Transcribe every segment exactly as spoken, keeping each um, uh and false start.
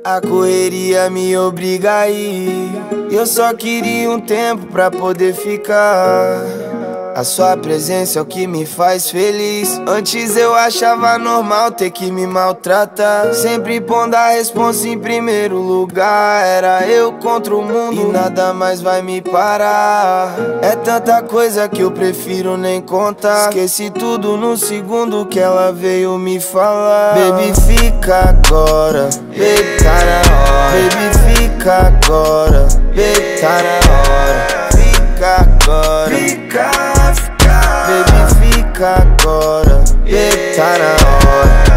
A correria me obriga a ir. Eu só queria um tempo pra poder ficar. A sua presença é o que me faz feliz. Antes eu achava normal ter que me maltratar, sempre pondo a responsa em primeiro lugar. Era eu contra o mundo e nada mais vai me parar. É tanta coisa que eu prefiro nem contar. Esqueci tudo no segundo que ela veio me falar. Baby, fica agora, baby, tá na hora. Baby, fica agora, baby, tá na hora. Fica agora, fica, fica. Baby, fica agora, baby, tá na hora.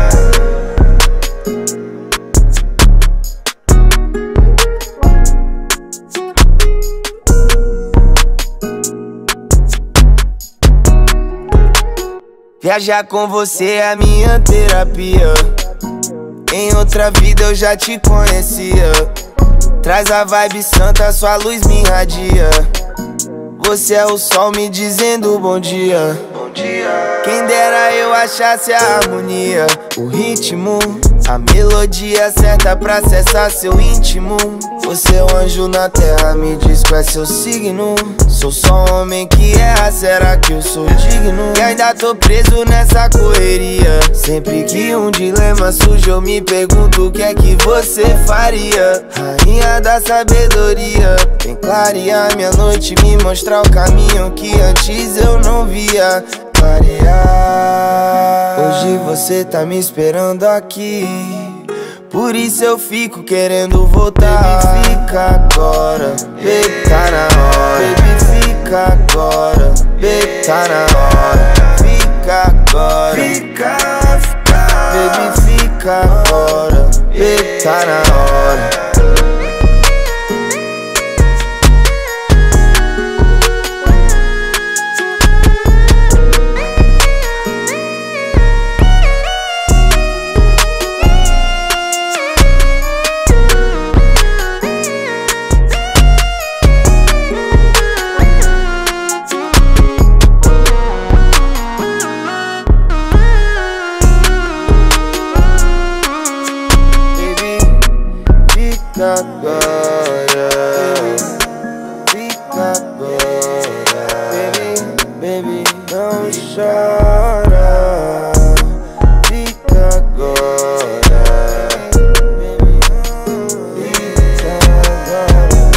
Viajar com você é a minha terapia. Em outra vida eu já te conhecia. Traz a vibe santa, sua luz me irradia. Você é o sol me dizendo bom dia. Bom dia. Quem dera eu achasse a harmonia, o ritmo, a melodia certa pra acessar seu íntimo. Você é um anjo na terra, me diz qual é seu signo. Sou só um homem que erra, será que eu sou digno? E ainda tô preso nessa correria. Sempre que um dilema surge eu me pergunto o que é que você faria. Rainha da sabedoria, vem clarear minha noite, me mostrar o caminho que antes eu não via. Clarear. Hoje você tá me esperando aqui, por isso eu fico querendo voltar. Baby, fica agora, baby, tá na hora. Baby, fica agora, baby, tá na hora. Fica agora, fica, fica. Baby, fica agora, baby, tá na hora. Fica agora, fica agora, baby, baby, não chora. Fica agora, baby, fica agora,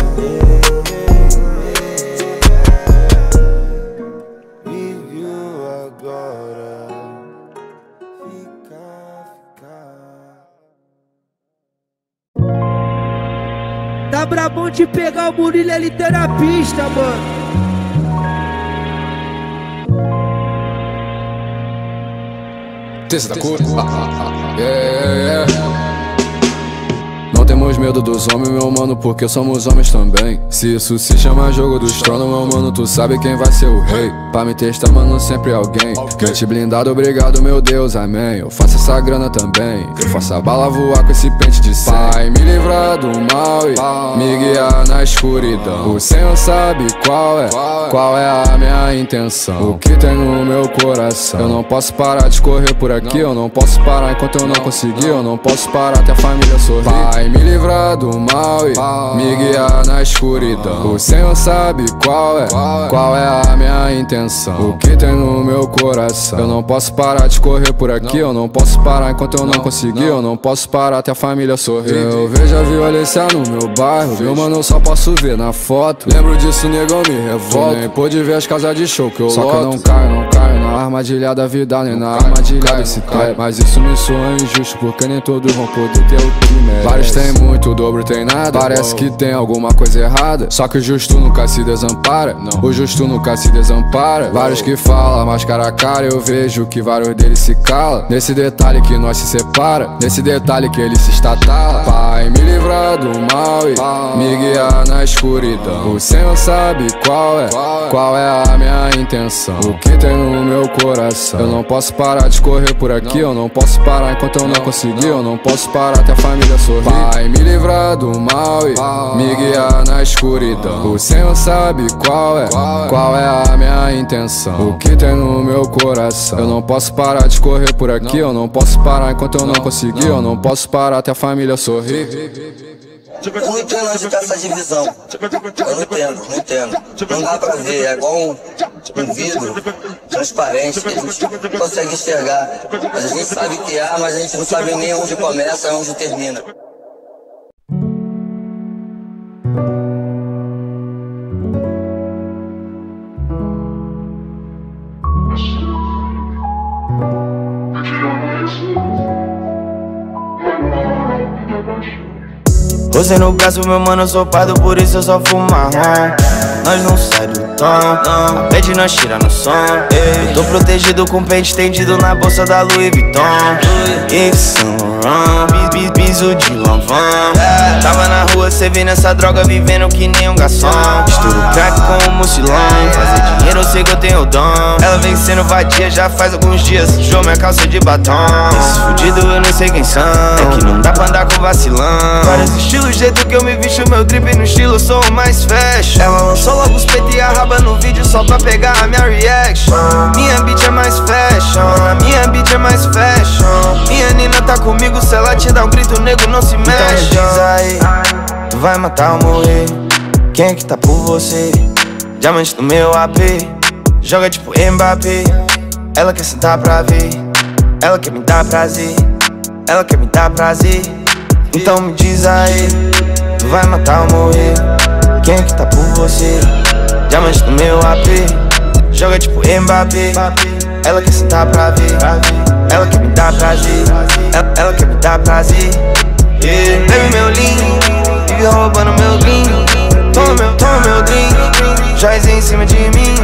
vive o agora. Fica, fica. Tá brabão de pegar o Murilo, ele tá na pista, mano. Terça da cor. Yeah, yeah, yeah. Não temos medo dos homens, meu mano, porque somos homens também. Se isso se chama jogo dos tronos, meu mano, tu sabe quem vai ser o rei. Pra me testar, mano, sempre alguém. Mente blindado, obrigado, meu Deus, amém. Eu faço essa grana também, eu faço a bala voar com esse pente de cem. Pai, me livrar do mal e me guiar na escuridão. O Senhor sabe qual é, qual é a minha intenção, o que tem no meu coração. Eu não posso parar de correr por aqui, eu não posso parar enquanto eu não conseguir. Eu não posso parar até a família sorrir. Pai, me livrar do mal e me guiar na escuridão. O Senhor sabe qual é, qual é a minha intenção, o que tem no meu coração. Eu não posso parar de correr por aqui, eu não posso parar enquanto eu não conseguir. Eu não posso parar até a família sorrir. Eu vejo a violência no meu bairro, meu mano, eu só posso ver na foto. Lembro disso, negão, me revolta. Nem pude ver as casas de show que eu loto. Só que eu não caio, não caio na armadilha da vida, nem na armadilha desse type. Mas isso me soa injusto, porque nem todos vão poder ter o que merece. Vários tem muito, o dobro tem nada. Parece que tem alguma coisa errada, só que o justo nunca se desampara. O justo nunca se desampara. Vários que falam, mas cara a cara eu vejo que vários deles se calam. Nesse detalhe que nós se separa, nesse detalhe que ele se estatala. Pai, me livrar do mal e me guiar na escuridão. O Senhor sabe qual é, qual é a minha intenção, o que tem no meu coração. Eu não posso parar de correr por aqui, eu não posso parar enquanto eu não conseguir. Eu não posso parar até a família sorrir. Pai, me livrar do mal e me guiar na escuridão. O Senhor sabe qual é, qual é a minha intenção, o que tem no meu coração. Eu não posso parar de correr por aqui, eu não posso parar enquanto eu não conseguir, eu não posso parar até a família sorrir. Eu não entendo onde tá essa divisão. Eu não entendo, não entendo. Não dá pra ver, é igual um, um vidro transparente que a gente não consegue enxergar. Mas a gente sabe que há, mas a gente não sabe nem onde começa e onde termina. Você no braço, meu mano, sopado, por isso eu só fumo marrom. Nós não sai do tom, a pede nós tira no som. Eu tô protegido com pente estendido na bolsa da Louis Vuitton. Yves Saint Laurent, piso de Lanvin. Tava na rua, cê vê nessa droga, vivendo que nem um garçom. Misturo crack com o mucilão, fazer dinheiro eu sei que eu tenho o dom. Ela vem sendo vadia já faz alguns dias, sujou minha calça de batom. Esses fudidos eu nem sei quem são, é que não dá pra andar com vacilão. Vários estilos, o jeito que eu me visto, meu drip no estilo, eu sou o mais fashion. Ela lançou logo os peitos e a raba no vídeo só pra pegar a minha reaction. Minha bitch é mais fashion, a minha bitch é mais fashion. Minha nina tá comigo, se ela te dá um grito, nego não se mexe. Então me diz aí, tu vai matar ou morrer? Quem é que tá por você? Diamante no meu A P, joga tipo Mbappé. Ela quer sentar pra ver, ela quer me dar prazer, ela quer me dar prazer. Então me diz aí, tu vai matar ou morrer? Quem é que tá por você? Diamante no meu A P, joga tipo Mbappé. Ela quer sentar pra ver, ela quer me dar prazer, ela, ela quer me dar prazer. Yeah. Bebe meu lean, vive roubando meu green. Toma meu, toma meu drink, joias em cima de mim.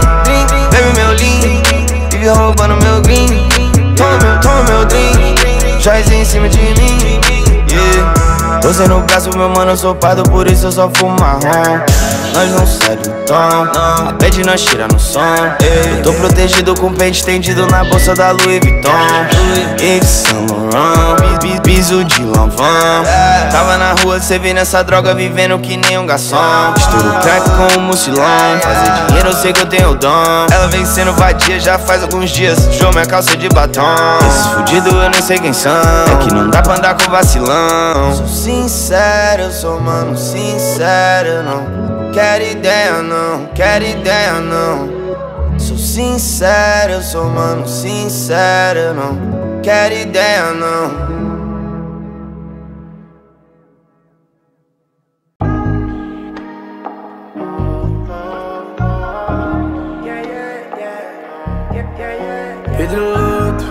Bebe meu lean, vive roubando meu green. Toma meu, toma meu drink, joias em cima de mim. Yeah. Você no braço, meu mano, sopado, por isso eu só fumo marrom. Nós não sai do tom, a pede nós tira no som. Eu tô protegido com pente estendido na bolsa da Louis Vuitton. Yves Saint Laurent, piso de Lanvin. Tava na rua, cê vê nessa droga, vivendo que nem um garçom. Misturo crack com o mucilão, fazer dinheiro eu sei que eu tenho o dom. Ela vem sendo vadia já faz alguns dias, sujou minha calça de batom. Esses fudidos eu nem sei quem são, é que não dá pra andar com vacilão. Sou sincero, eu sou mano sincero, não quero ideia não, quero ideia não. Sou sincero, eu sou mano sincero, não quero ideia não. Pedro Luto.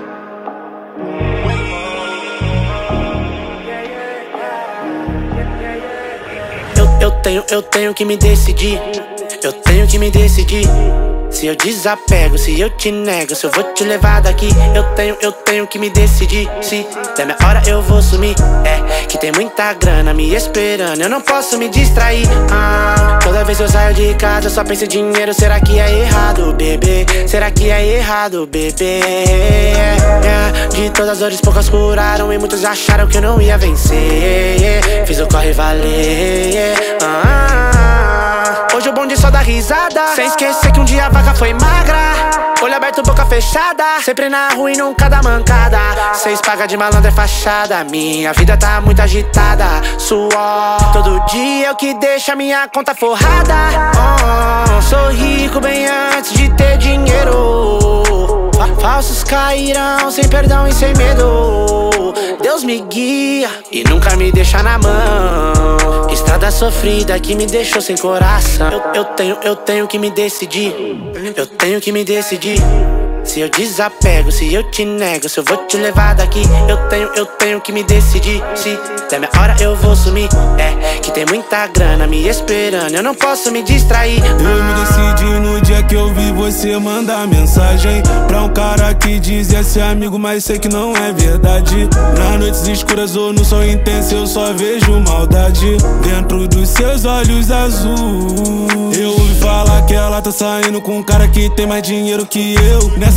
Eu, eu tenho, eu tenho que me decidir. Eu tenho que me decidir. Se eu desapego, se eu te nego, se eu vou te levar daqui. Eu tenho, eu tenho que me decidir. Se der minha hora eu vou sumir. É, que tem muita grana me esperando, eu não posso me distrair. ah, Toda vez que eu saio de casa eu só penso em dinheiro. Será que é errado, bebê? Será que é errado, bebê? É, de todas as dores poucas curaram e muitos acharam que eu não ia vencer. Fiz o corre valer. ah, Hoje o bonde só dá risada, sem esquecer que um dia a vaca foi magra. Olho aberto, boca fechada, sempre na rua e nunca dá mancada. Cês paga de malandro é fachada, minha vida tá muito agitada. Suor, todo dia é o que deixa minha conta forrada. oh, Sou rico bem antes de ter dinheiro. Falsos cairão sem perdão e sem medo. Deus me guia e nunca me deixa na mão. Estrada sofrida que me deixou sem coração. Eu, eu tenho, eu tenho que me decidir. Eu tenho que me decidir. Se eu desapego, se eu te nego, se eu vou te levar daqui. Eu tenho, eu tenho que me decidir. Se der minha hora eu vou sumir. É, que tem muita grana me esperando, eu não posso me distrair. Eu me decidi no dia que eu vi você mandar mensagem pra um cara que dizia ser amigo, mas sei que não é verdade. Nas noites escuras ou no sol intenso eu só vejo maldade dentro dos seus olhos azuis. Eu ouvi falar que ela tá saindo com um cara que tem mais dinheiro que eu. Nessa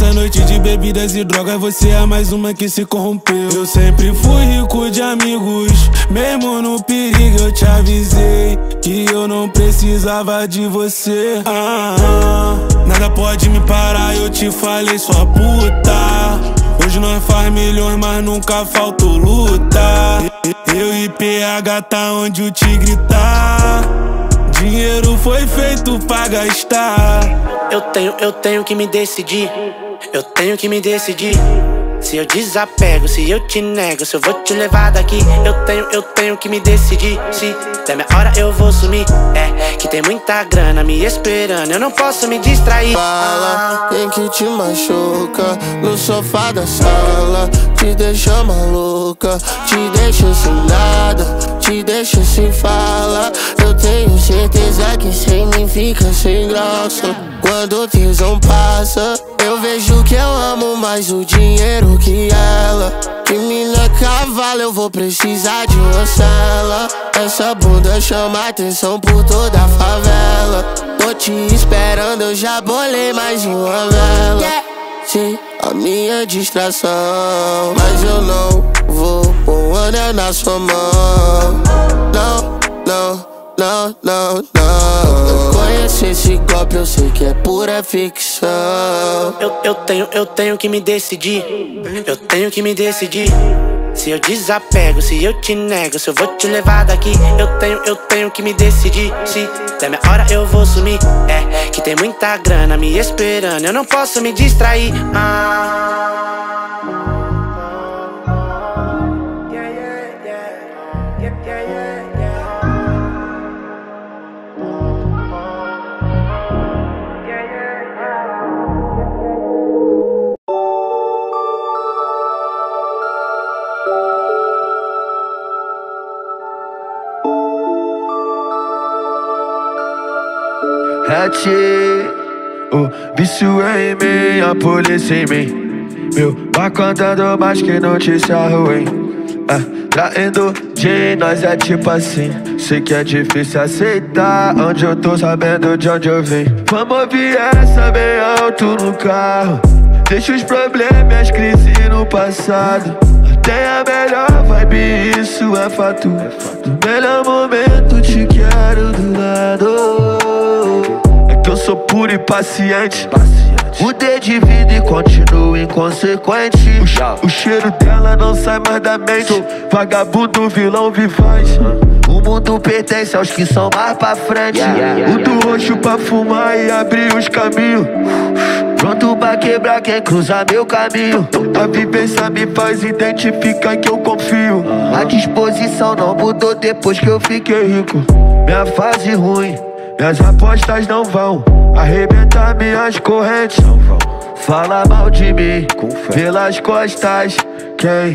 Nessa noite de bebidas e drogas, você é mais uma que se corrompeu. Eu sempre fui rico de amigos, mesmo no perigo eu te avisei que eu não precisava de você. ah, ah, Nada pode me parar, eu te falei, sua puta. Hoje nós faz milhões, mas nunca faltou luta. Eu e P H tá onde o tigre tá. Dinheiro foi feito pra gastar. Eu tenho, eu tenho que me decidir. Eu tenho que me decidir. Se eu desapego, se eu te nego, se eu vou te levar daqui. Eu tenho, eu tenho que me decidir. Se der minha hora eu vou sumir. É, que tem muita grana me esperando, eu não posso me distrair. Fala, tem que te machuca no sofá da sala. Te deixa maluca, te deixa sem nada, te deixa sem fala. Eu tenho certeza que sem mim fica sem graça. Quando o tesão passa, eu vejo que eu amo mais o dinheiro que ela. Que mina cavalo, eu vou precisar de uma cela. Essa bunda chama atenção por toda a favela. Tô te esperando, eu já bolei mais uma vela. Sim, a minha distração, mas eu não vou pôr um anel na sua mão. Não, não, não, não, não. Eu conheço esse golpe, eu sei que é pura ficção. Eu, eu tenho, eu tenho que me decidir. Eu tenho que me decidir. Se eu desapego, se eu te nego, se eu vou te levar daqui. Eu tenho, eu tenho que me decidir. Se der minha hora eu vou sumir. É, que tem muita grana me esperando, eu não posso me distrair. ah. Yeah, yeah, yeah. Yeah, yeah, yeah, yeah. Yeah, yeah, Hatch, o vício é em mim, a polícia em mim. Meu, vai cantando mais que notícia ruim. É, traindo de nós é tipo assim. Sei que é difícil aceitar onde eu tô, sabendo de onde eu vim. Vamos ouvir essa bem alto no carro. Deixa os problemas e as crises no passado. Tem a melhor vibe, isso é fato. No melhor momento te quero do lado. É que eu sou puro e paciente. Mudei de vida e continuo inconsequente. O, o cheiro dela não sai mais da mente. Vagabundo, vilão, vivaz. O mundo pertence aos que são mais pra frente. O do roxo pra fumar e abrir os caminhos. Pronto pra quebrar quem cruza meu caminho. A vivência me faz identificar que eu confio. A disposição não mudou depois que eu fiquei rico. Minha fase ruim, minhas apostas não vão arrebentar minhas correntes. Fala mal de mim pelas costas. Quem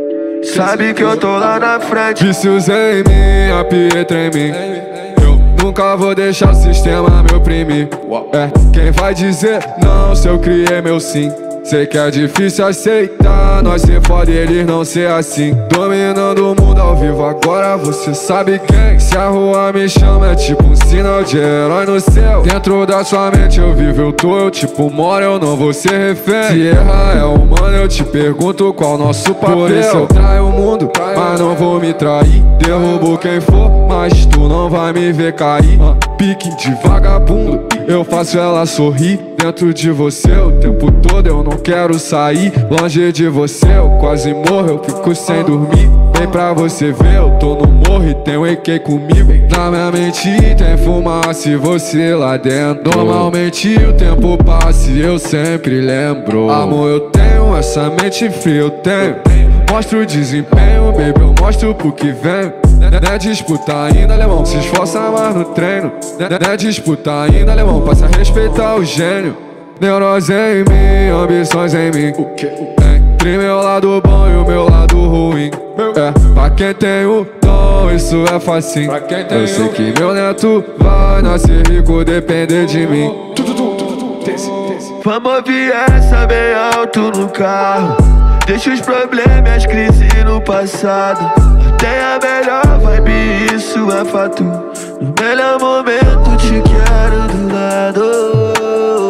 sabe que eu tô lá na frente. Vícios em mim, a Pietra em mim. Eu nunca vou deixar o sistema me oprimir. É, quem vai dizer não se eu criei meu sim? Sei que é difícil aceitar nós ser foda e eles não ser assim. Dominando o mundo ao vivo, agora você sabe quem. Se a rua me chama é tipo um sinal de herói no céu. Dentro da sua mente eu vivo, eu tô, eu tipo moro, eu não vou ser refém. Se errar é humano, eu te pergunto qual nosso papel. Por isso eu traio o mundo, mas não vou me trair. Derrubo quem for, mas tu não vai me ver cair. Pique de vagabundo, eu faço ela sorrir. Dentro de você o tempo todo eu não quero sair. Longe de você eu quase morro, eu fico sem dormir. Vem pra você ver, eu tô no morro e tem um E Q comigo. Na minha mente tem fumaça e você lá dentro. Normalmente o tempo passa e eu sempre lembro. Amor, eu tenho essa mente fria, eu tenho. Mostro o desempenho, baby, eu mostro pro que vem. Não é disputa ainda, alemão, se esforça mais no treino. Não é disputa ainda, alemão, passa a respeitar o gênio. Neurose em mim, ambições em mim. Entre meu lado bom e o meu lado ruim. É, pra quem tem o dom, isso é facinho. Eu sei que meu neto vai nascer rico, depender de mim. Vamos ouvir essa bem alto no carro. Deixa os problemas e as crises no passado. Tem a melhor vibe, isso é fato. No melhor momento te quero do lado. Já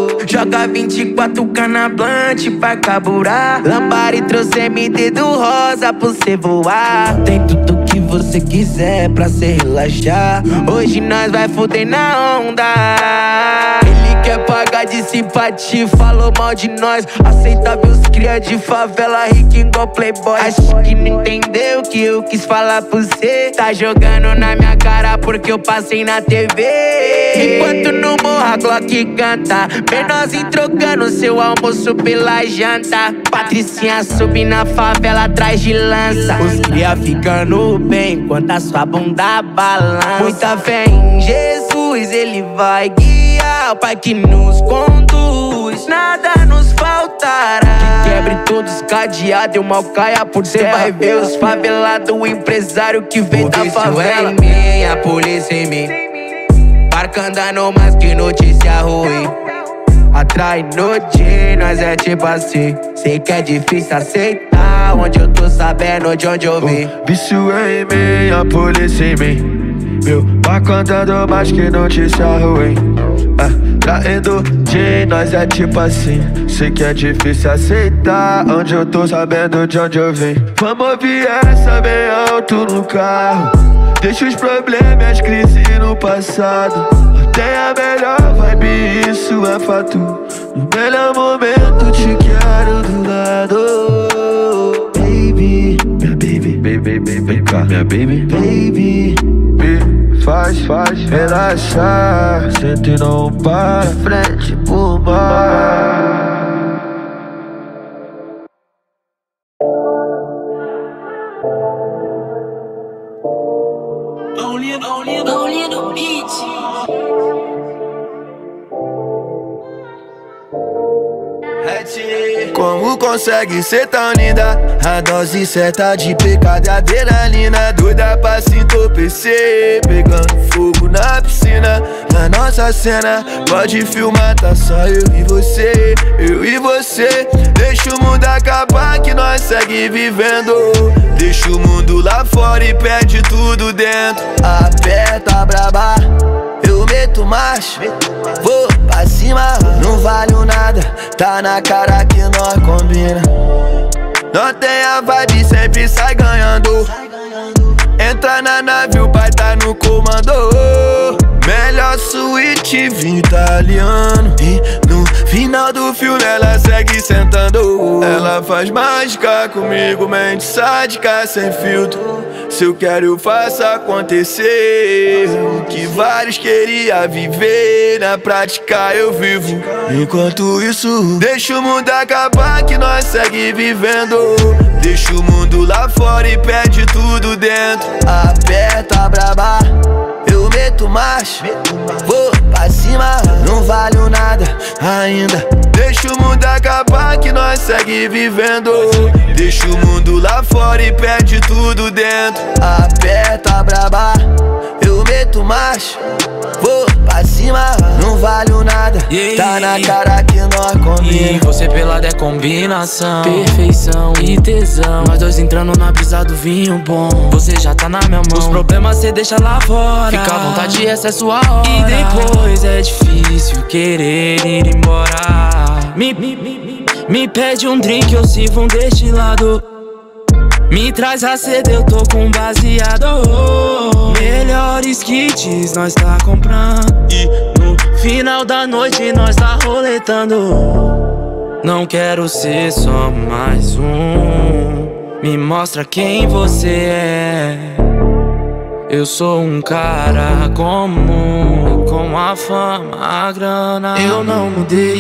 Joga vinte e quatro canablante pra carburar. Lambari trouxe M D do rosa pra você voar. Tem tudo que você quiser pra se relaxar. Hoje nós vai foder na onda. Ele quer pagar de simpatia, falou mal de nós. Aceitável os cria de favela, rico igual playboy. Acho que não entendeu o que eu quis falar pra você. Tá jogando na minha cara porque eu passei na T V. Enquanto no morro a Glock canta, menorzinho trocando seu almoço pela janta. Patricinha sobe na favela atrás de lança. Os cria ficando bem enquanto a sua bunda balança. Muita fé em Jesus, ele vai guiar. O Pai que nos conduz, nada nos faltará. Que quebre todos os cadeados e o mal caia por terra. Cê vai ver os favelados, o empresário que vem da favela. Em mim, a polícia em mim. Barca andando mais que notícia ruim. Atrai noite, nós é tipo assim. Sei que é difícil aceitar onde eu tô sabendo de onde eu vim. Vício é em mim, a polícia em mim. Meu barco andando mais que notícia ruim. ah, Traindo de nós é tipo assim. Sei que é difícil aceitar onde eu tô sabendo de onde eu vim. Vamos ouvir essa bem alto no carro. Deixa os problemas e as crises no passado. Tem a melhor vibe, isso é fato. No melhor momento te quero do lado. Baby, minha baby, baby, baby, vem cá, minha baby, baby, me faz, faz relaxar. Sente e não para, frente pro mar. Only, only, only no beat. Como consegue ser tão linda? A dose certa de pecado e adrenalina. Doida pra se entorpecer, pegando fogo na piscina. Na nossa cena, pode filmar, tá só eu e você, eu e você. Deixa o mundo acabar que nós segue vivendo. Deixa o mundo lá fora e perde tudo dentro. Aperta a braba, eu meto marcha, vou pra cima, não valho nada. Tá na cara que nós combina. Não tem a vibe, sempre sai ganhando. Entra na nave, o pai tá no comando. Melhor suíte vinho italiano. E no final do filme ela segue sentando. Ela faz mágica comigo, mente sádica sem filtro. Se eu quero eu faço acontecer. O que vários queriam viver, na prática eu vivo. Enquanto isso, deixa o mundo acabar que nós segue vivendo. Deixa o mundo lá fora e perde tudo dentro. Aperta a braba, eu meto marcha, vou pra cima, não valho nada ainda. Deixa o mundo acabar que nós segue vivendo. Deixa o mundo lá fora e perde tudo dentro. Aperta a braba, eu meto marcha, vou pra cima, não valho nada. Tá na cara que nós combina. E você pelado é combinação, perfeição e tesão. Nós dois entrando na brisa do vinho bom. Você já tá na minha mão, os problemas cê deixa lá fora. Fica à vontade, essa é sua hora. E depois é difícil querer ir embora. Me, me, me, me pede um drink, eu sirvo um destilado. Me traz a sede, eu tô com baseado. Melhores kits nós tá comprando. E no final da noite nós tá roletando. Não quero ser só mais um. Me mostra quem você é. Eu sou um cara comum, com a fama, a grana. Eu não mudei.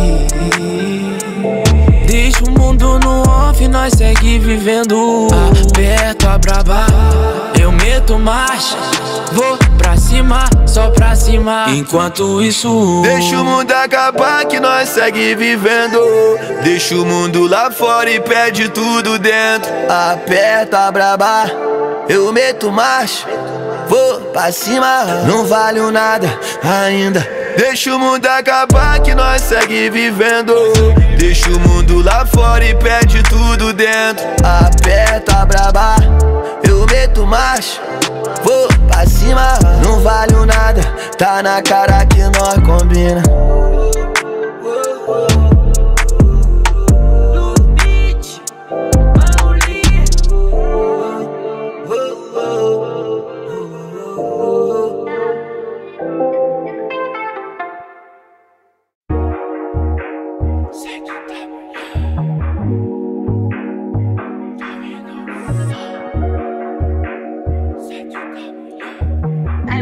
Deixa o mundo no off, nós segue vivendo. Aperto a braba, eu meto marcha, vou pra cima, só pra cima. Enquanto isso, deixa o mundo acabar que nós segue vivendo. Deixa o mundo lá fora e perde tudo dentro. Aperta a braba, eu meto marcha, vou pra cima, não valho nada ainda. Deixa o mundo acabar que nós segue vivendo. Deixa o mundo lá fora e perde tudo dentro. Aperta a braba, eu meto marcha, vou pra cima, não valho nada. Tá na cara que nós combina.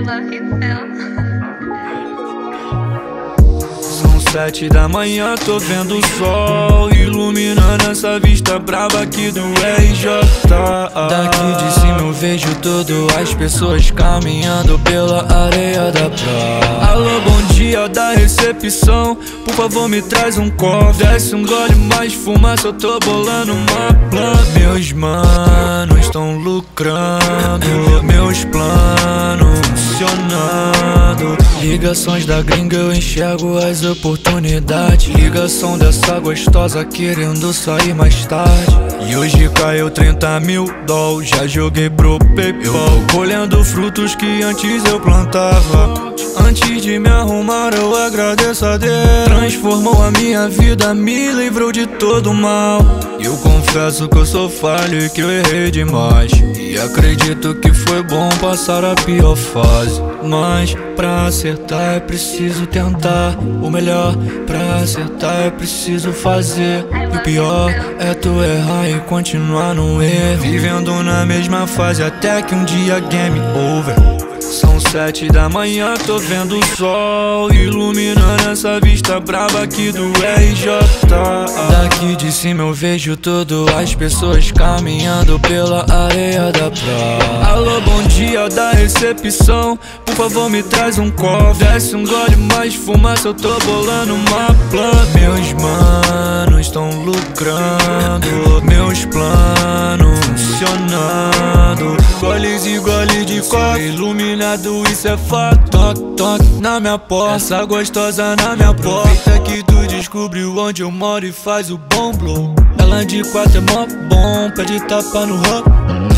São sete da manhã, tô vendo o sol iluminando essa vista brava aqui do R J. Daqui de cima eu vejo tudo, as pessoas caminhando pela areia da praia. Alô, bom dia da recepção, por favor me traz um copo. Desce um gole mais fumaça, eu tô bolando uma planta. Meus manos estão lucrando, meus planos funcionando. Ligações da gringa, eu enxergo as oportunidades. Ligação dessa gostosa querendo sair mais tarde. E hoje caiu trinta mil doll, já joguei pro PayPal. Eu vou colhendo frutos que antes eu plantava. Antes de me arrumar eu agradeço a Deus. Transformou a minha vida, me livrou de todo mal. Eu confesso que eu sou falho e que eu errei demais. E acredito que foi bom passar a pior fase. Mas pra acertar é preciso tentar. O melhor pra acertar é preciso fazer. E o pior é tu errar e continuar no erro, vivendo na mesma fase até que um dia game over. São sete da manhã, tô vendo o sol iluminando essa vista brava aqui do R J. Daqui de cima eu vejo tudo, as pessoas caminhando pela areia da praia. Alô, bom dia da recepção, por favor me traz um copo. Desce um gole mais fumaça, eu tô bolando uma planta. Meus manos estão lucrando, meus planos funcionando. Goles e goles de copo, iluminado, isso é fato. Toque, toque na minha porta, essa gostosa na minha porta. Aproveita que tu descobriu onde eu moro e faz o bom blow. Ela de quatro é mó bom, pede tapa no rabo.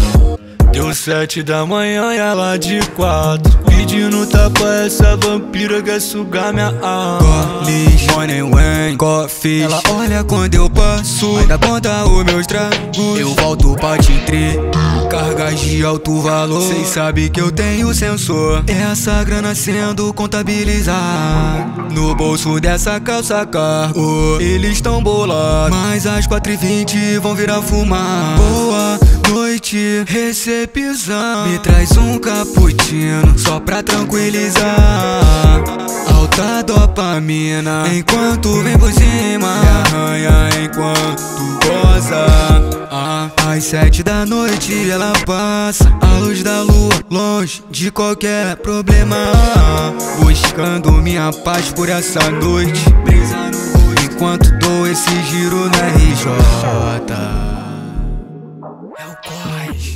Deu sete da manhã e ela de quatro, pedindo tapa essa vampira quer sugar minha alma. Goles, money, wine, coffee. Ela olha quando eu passo, ainda conta os meus tragos. Eu volto pra te entregar cargas de alto valor. Cês sabe que eu tenho sensor. Essa grana sendo contabilizada no bolso dessa calça cargo. Eles tão bolados, mas às quatro e vinte vão virar fumar. Boa noite, recepção. Me traz um cappuccino só pra tranquilizar. Alta dopamina enquanto vem por cima, me arranha enquanto goza. Ah, às sete da noite ela passa, a luz da lua longe de qualquer problema. Buscando minha paz por essa noite, brisa no rosto enquanto dou esse giro na R J. É o Cós.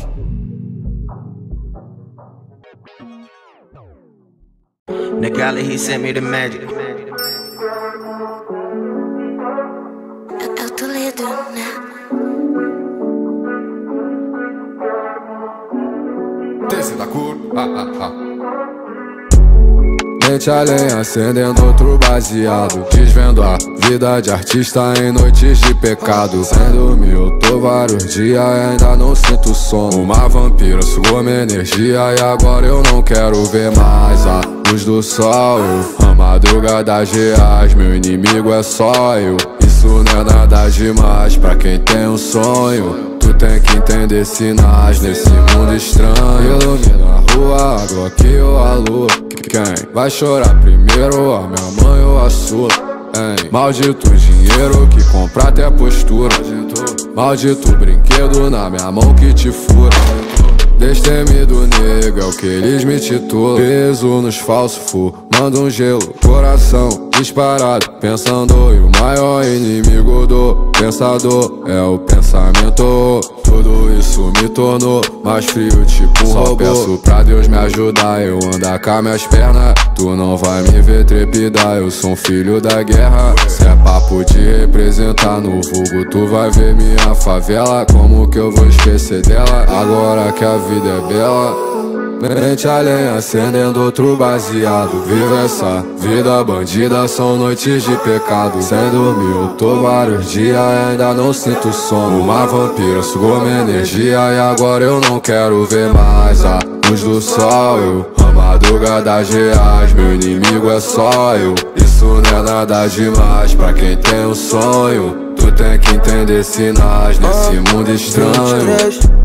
Nick Alley, he sent me the magic. É o Toledo, né? Desce da cor, ah, ah, ah. Mente além, acendendo outro baseado, desvendo a vida de artista em noites de pecado. Sem dormir eu tô vários dias e ainda não sinto sono. Uma vampira sugou minha energia e agora eu não quero ver mais a luz do sol. Eu, a madrugada geais, meu inimigo é só eu. Isso não é nada demais pra quem tem um sonho. Tu tem que entender sinais nesse mundo estranho. Ilumina a rua, a Glock ou a lua. Quem vai chorar primeiro, a minha mãe ou a sua? Hein? Maldito dinheiro que compra até postura. Maldito brinquedo na minha mão que te fura. Destemido nego é o que eles me titulam. Peso nos falsos fumando um gelo, coração disparado, pensando. E o maior inimigo do pensador é o pensamento. Tudo isso me tornou mais frio, tipo um Só robô. Peço pra Deus me ajudar, eu andar com as minhas pernas. Tu não vai me ver trepidar, eu sou um filho da guerra. Se é papo de representar no vulgo, tu vai ver minha favela. Como que eu vou esquecer dela, agora que a vida é bela? Mente além, acendendo outro baseado. Viva essa vida bandida, são noites de pecado. Sem dormir eu tô vários dias e ainda não sinto sono. Uma vampira sugou minha energia e agora eu não quero ver mais a luz do sol. Eu, a madrugada geais, meu inimigo é só eu. Isso não é nada demais pra quem tem um sonho. Tu tem que entender sinais nesse mundo estranho.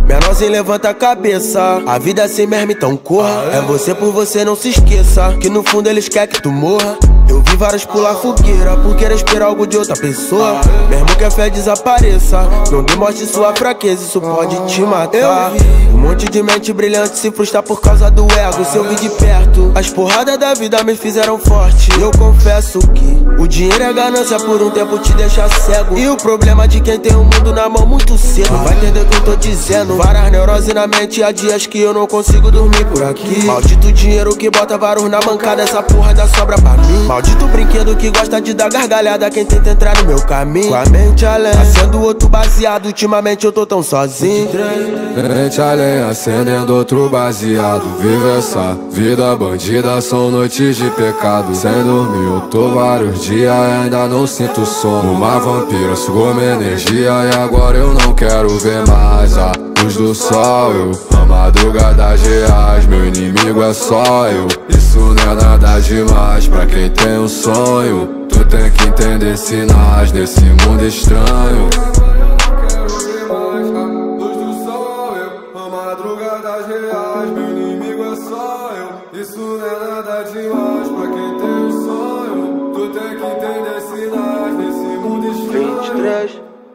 Menorzinho, levanta a cabeça. A vida é assim mesmo, então corra. É você por você, não se esqueça que no fundo eles querem que tu morra. Eu vi vários pular fogueira por querer esperar algo de outra pessoa. Mesmo que a fé desapareça, não demonstre sua fraqueza, isso pode te matar. Um monte de mente brilhante se frustra por causa do ego. Se eu vi de perto, as porradas da vida me fizeram forte. Eu confesso que o dinheiro é ganância, por um tempo te deixa cego. E o problema de quem tem o mundo na mão muito cedo. Vai entender o que eu tô dizendo. Várias neuroses na mente, há dias que eu não consigo dormir por aqui. Maldito dinheiro que bota vários na bancada, essa porra ainda sobra pra mim. Maldito brinquedo que gosta de dar gargalhada, quem tenta entrar no meu caminho. Com a mente além, acendo outro baseado, ultimamente eu tô tão sozinho. Mente além, acendendo outro baseado. Vive essa vida bandida, são noites de pecado. Sem dormir eu tô vários dias e ainda não sinto sono. Uma vampira sugou minha energia e agora eu não quero ver mais a luz do sol. Eu, a madrugada reais, meu inimigo é só eu. Isso não é nada demais pra quem tem um sonho. Tu tem que entender sinais nesse mundo estranho. Isso não é nada demais pra quem tem um sonho. Tu tem que entender sinais nesse mundo estranho. vinte e três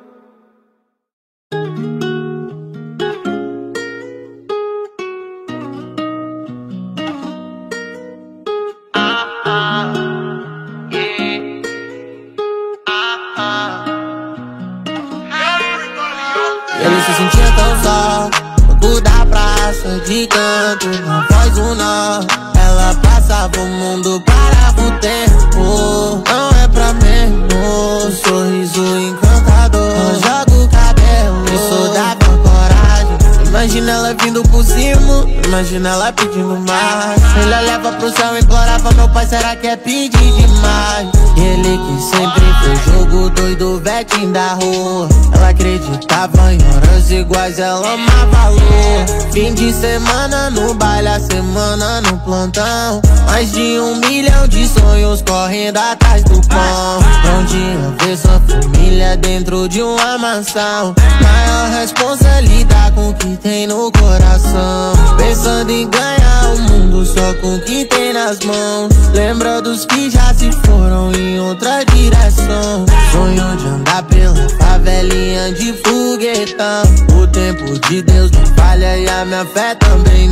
Ele se sentia tão só, no da praça, de canto, não faz um nó. Ela passava o mundo, parava o tempo. Não é pra menos, sorriso encantador. Ela joga o cabelo, isso dava coragem. Imagina ela vindo por cima, imagina ela pedindo mais. Ele leva pro céu, implorava, meu pai, será que é pedir demais? Ele que sempre foi jogo doido, vetinho da rua. Ela acreditava em horas iguais, ela amava a lua. Fim de semana no baile, a semana no plantão. Mais de um milhão de sonhos correndo atrás do pão. Bom dia ver sua família dentro de uma mansão. Maior responsabilidade com o que tem no coração. Pensando em ganhar o mundo só com o que tem nas mãos. Lembra dos que já se foram em outra direção. Sonho de andar pela favelinha de foguetão. O tempo de Deus não falha e a minha fé também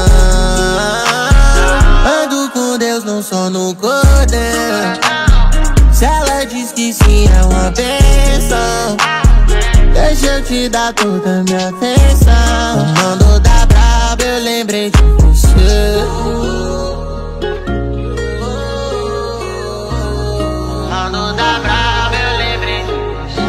não. Ando com Deus não só no cordeiro. Se ela diz que sim é uma bênção, deixa eu te dar toda a minha atenção. Comando da braba, eu lembrei de você. Comando da braba, eu lembrei de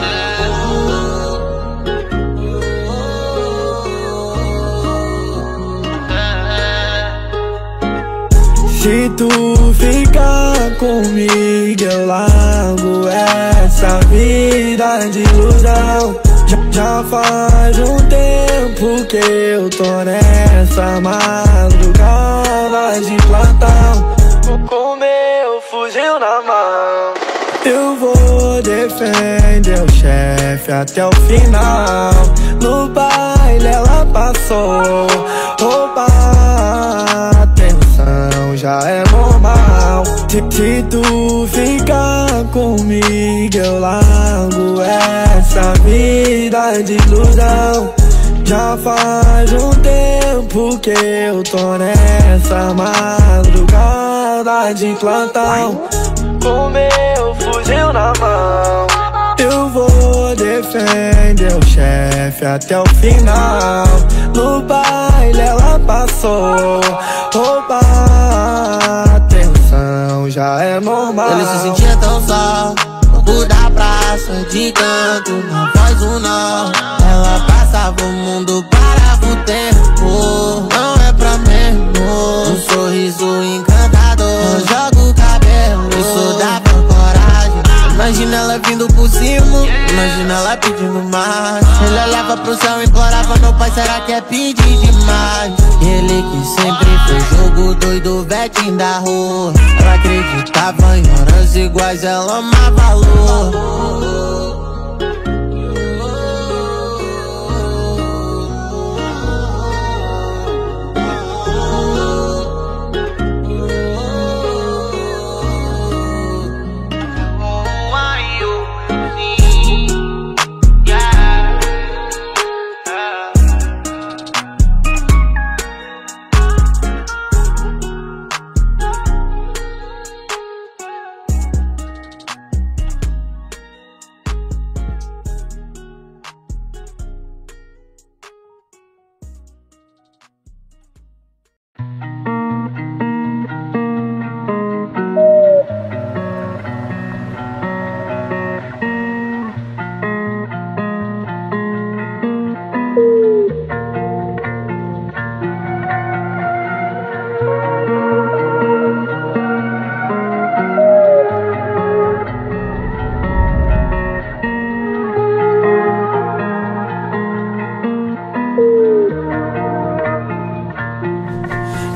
você. Se tu ficar comigo, eu largo essa vida de ilusão. Já, já faz um tempo que eu tô nessa madrugada de plantão, com meu fuzil na mão. Eu vou defender o chefe até o final. No baile ela passou, rouba a atenção, já é normal. Se, se tu ficar comigo, eu largo essa vida de ilusão. Já faz um tempo que eu tô nessa madrugada de plantão, com meu fuzil na mão. Eu vou defender o chefe até o final. No baile ela passou, rouba a atenção, já é normal. Ele se sentia tão só, no da praça, de canto, não faz um nó. Ela passava o mundo, parava o tempo. Não é pra menos, um sorriso encantador. Eu jogo o cabelo, isso dava coragem. Imagina ela vindo por cima, imagina ela pedindo mais. Ele olhava pro céu, implorava, meu pai, será que é pedir demais? Ele que sempre foi jogo doido, vetinho da rua. Ela acreditava em horas iguais, ela amava a lua.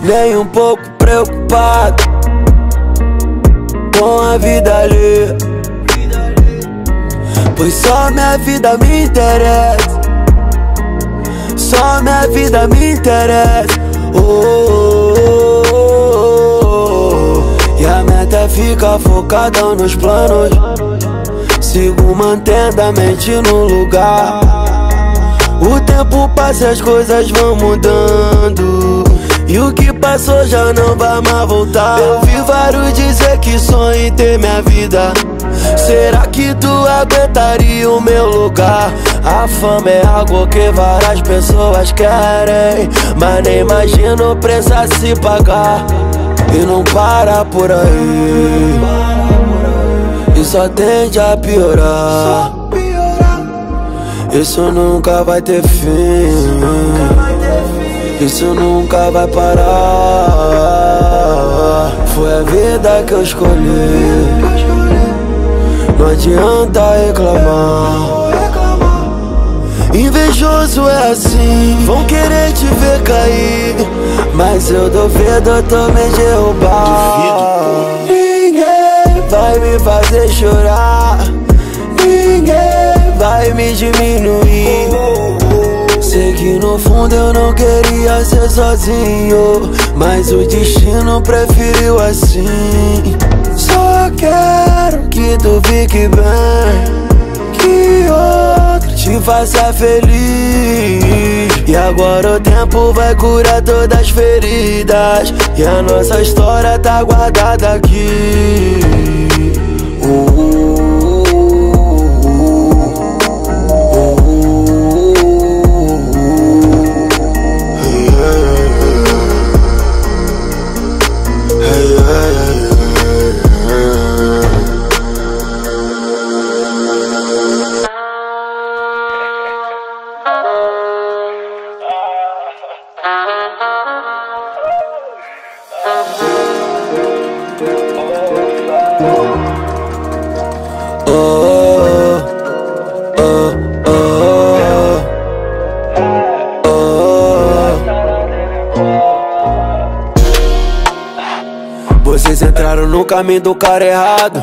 nem um pouco preocupado com a vida alheia, pois só minha vida me interessa. Só minha vida me interessa. Oh, oh, oh, oh. E a meta é ficar focada nos planos. Sigo mantendo a mente no lugar. O tempo passa e as coisas vão mudando, e o que passou já não vai mais voltar. Eu vi vários dizer que sonho em ter minha vida. Será que tu aguentaria o meu lugar? A fama é algo que várias pessoas querem, mas nem imagino o preço a se pagar. E não para por aí, e só tende a piorar. Isso nunca vai ter fim, isso nunca vai parar. Foi a vida que eu escolhi, não adianta reclamar. Invejoso é assim, vão querer te ver cair, mas eu duvido, eu tô me derrubar. Ninguém vai me fazer chorar, ninguém vai me diminuir. Sei que no fundo eu não queria ser sozinho, mas o destino preferiu assim. Só quero que tu fique bem, que outro te faça feliz. E agora o tempo vai curar todas as feridas, e a nossa história tá guardada aqui. uh, uh, Vocês entraram no caminho do cara errado.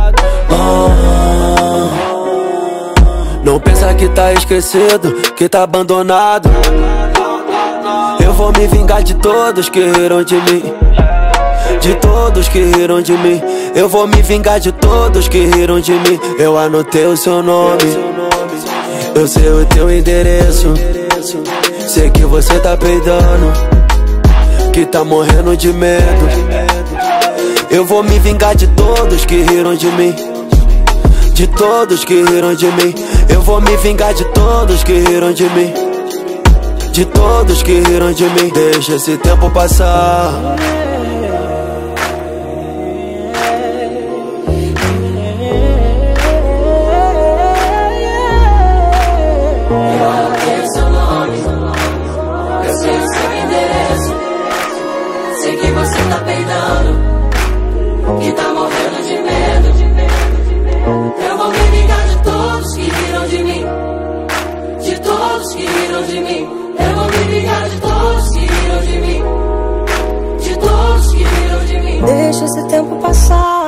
ah, Não pensa que tá esquecido, que tá abandonado. Eu vou me vingar de todos que riram de mim, de todos que riram de mim. Eu vou me vingar de todos que riram de mim. Eu anotei o seu nome, eu sei o teu endereço. Sei que você tá peidando, que tá morrendo de medo. Eu vou me vingar de todos que riram de mim, de todos que riram de mim. Eu vou me vingar de todos que riram de mim, de todos que riram de mim. Deixa esse tempo passar. Que tá morrendo de medo, de medo. Eu vou me vingar de todos que riram de mim, de todos que riram de mim. Eu vou me vingar de todos que riram de mim, de todos que riram de mim. Deixa esse tempo passar.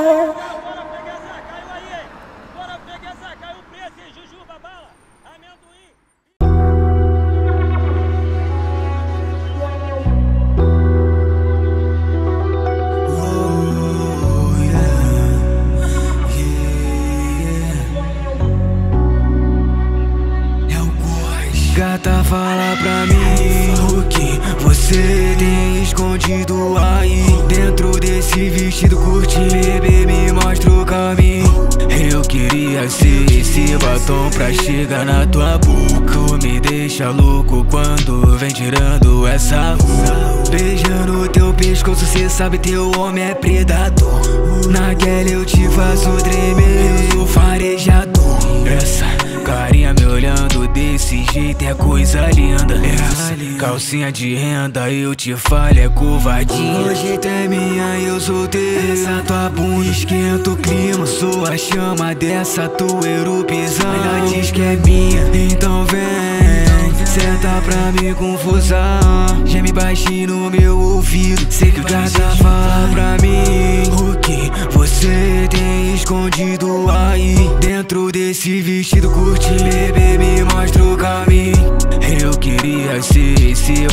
Gata, fala pra mim o que você tem escondido aí dentro desse vestido curtinho. Bebê, me mostra o caminho. Eu queria ser esse batom pra chegar na tua boca. Tu me deixa louco quando vem tirando essa roupa. Beijando teu pescoço, cê sabe teu homem é predador. Naquela eu te faço tremer, eu sou farejador. Essa carinha me olhando desse jeito é coisa linda. Essa calcinha de renda eu te falo é covardia. Hoje tu é minha e eu sou teu. Essa tua bunda esquenta o clima, sou a chama dessa tua erupção. Ela diz que é minha, então vem, senta pra me confusão. Geme baixinho no meu ouvido.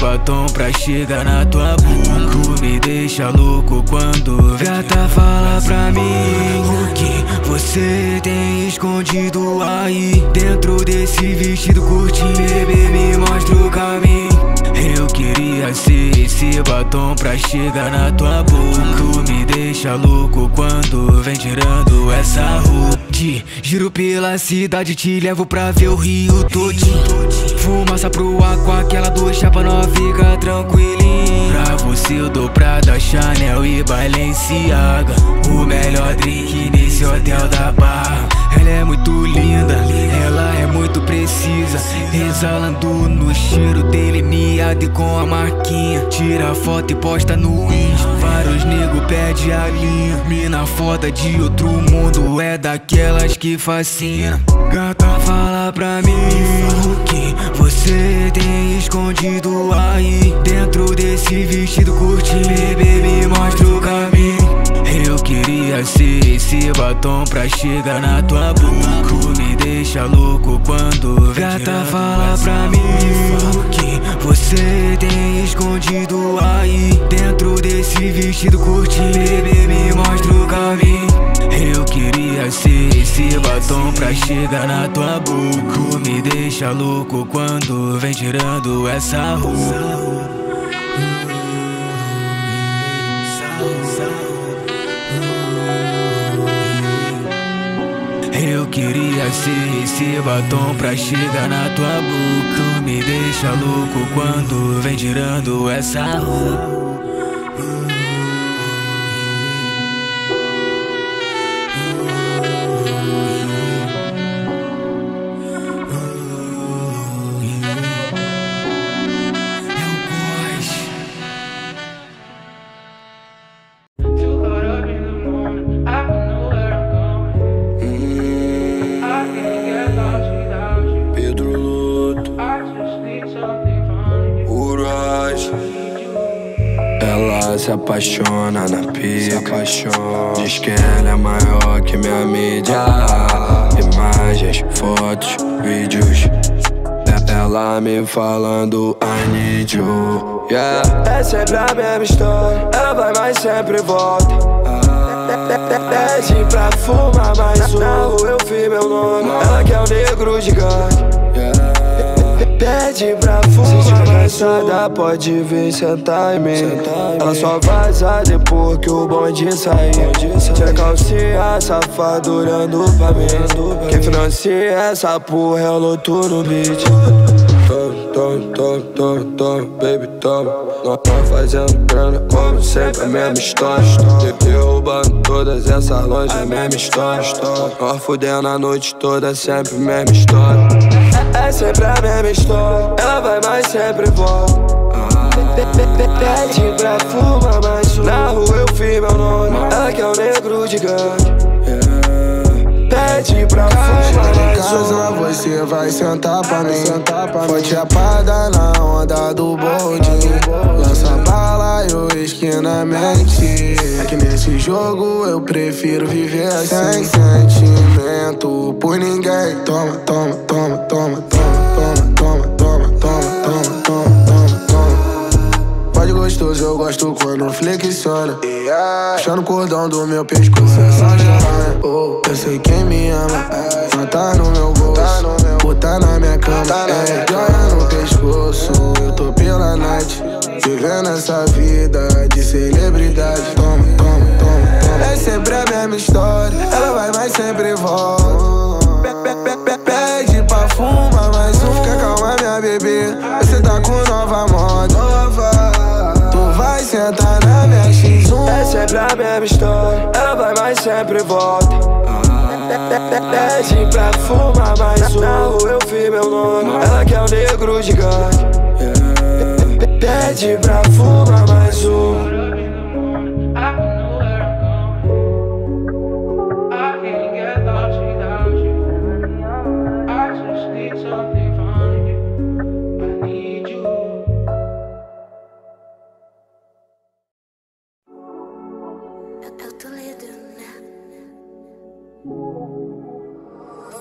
batom pra chegar na tua boca. Tu me deixa louco quando vem. Gata, fala pra mim o que você tem escondido aí dentro desse vestido curtinho. Bebê, me mostra o caminho. Eu queria ser esse batom pra chegar na tua boca. Tu me deixa louco quando vem tirando essa roupa. Te giro pela cidade, te levo pra ver o Rio todinho. Fumaça pro aqua, aquela do chapa nova fica tranquilinho. Pra você eu dou Prada, Chanel e Balenciaga. O melhor drink nesse hotel da Barra. Ela é muito linda, ela é muito precisa, exalando no cheiro delineado e com a marquinha. Tira foto e posta no Insta, vários nego pede a linha. Mina foda de outro mundo, é daquelas que fascina. Gata, fala pra mim o que você tem escondido aí dentro desse vestido curtinho. Bebê, me mostra o caminho. Eu queria ser esse batom pra chegar na tua boca. Tu me deixa louco quando vem. Gata, fala pra mim o que você tem escondido aí dentro desse vestido curtinho. Bebê, me mostra o caminho. Eu queria ser esse batom pra chegar na tua boca. Tu me deixa louco quando vem tirando essa roupa. Eu queria ser esse batom pra chegar na tua boca. Tu me deixa louco quando vem tirando essa roupa. Se apaixona na pica, diz que ela é maior que minha mídia. Imagens, fotos, vídeos, ela me falando I need you, yeah. É sempre a mesma história, ela vai mas sempre volta. Pede pra fumar mais um, na rua eu vi meu nome. Ela quer um negro gigante, yeah. Pede pra fumar. Se tiver cansada pode vir sentar em mim. Ela só vaza depois que o bonde sair. Tira a calcinha, safado olhando pra mim. Quem financia essa porra é o Loto no beat. Toma, toma, toma, toma, toma, baby, toma. Nós tamo fazendo grana como sempre, a mesma história. Derrubando todas essas lojas, a mesma história. Nós fudendo a noite toda, sempre a mesma história. É sempre a mesma história, ela vai mas sempre volta. Pede pra fumar mais um, na rua eu vi meu nome. Ela quer um negro gigante, pede pra fumar mais um. Em casa você vai sentar pra mim. Foi chapada na onda do bonde. Lança bala e o esquinamente. É que nesse jogo eu prefiro viver assim, sem sentimento por ninguém. Toma, toma, toma, toma, toma, toma, toma, toma, toma, toma, toma, toma. Pode gostoso, eu gosto quando flexiona. Puxando o cordão do meu pescoço, essa gelada. Oh, eu sei quem me ama, não tá no meu bolso, puta na minha cama, é, joia no pescoço. Eu tô pela night, vivendo essa vida de celebridade. Toma, toma, toma, toma. É sempre a mesma história, ela vai mas sempre volta. Pede pra fumar mais um, fica calma minha bebê, você tá com nova moda. Tu vai sentar na minha X um. É sempre a mesma história, ela vai mas sempre volta. Pede pra fumar mais um, na rua eu vi meu nome. Ela quer um negro gigante, pede pra fumar mais um.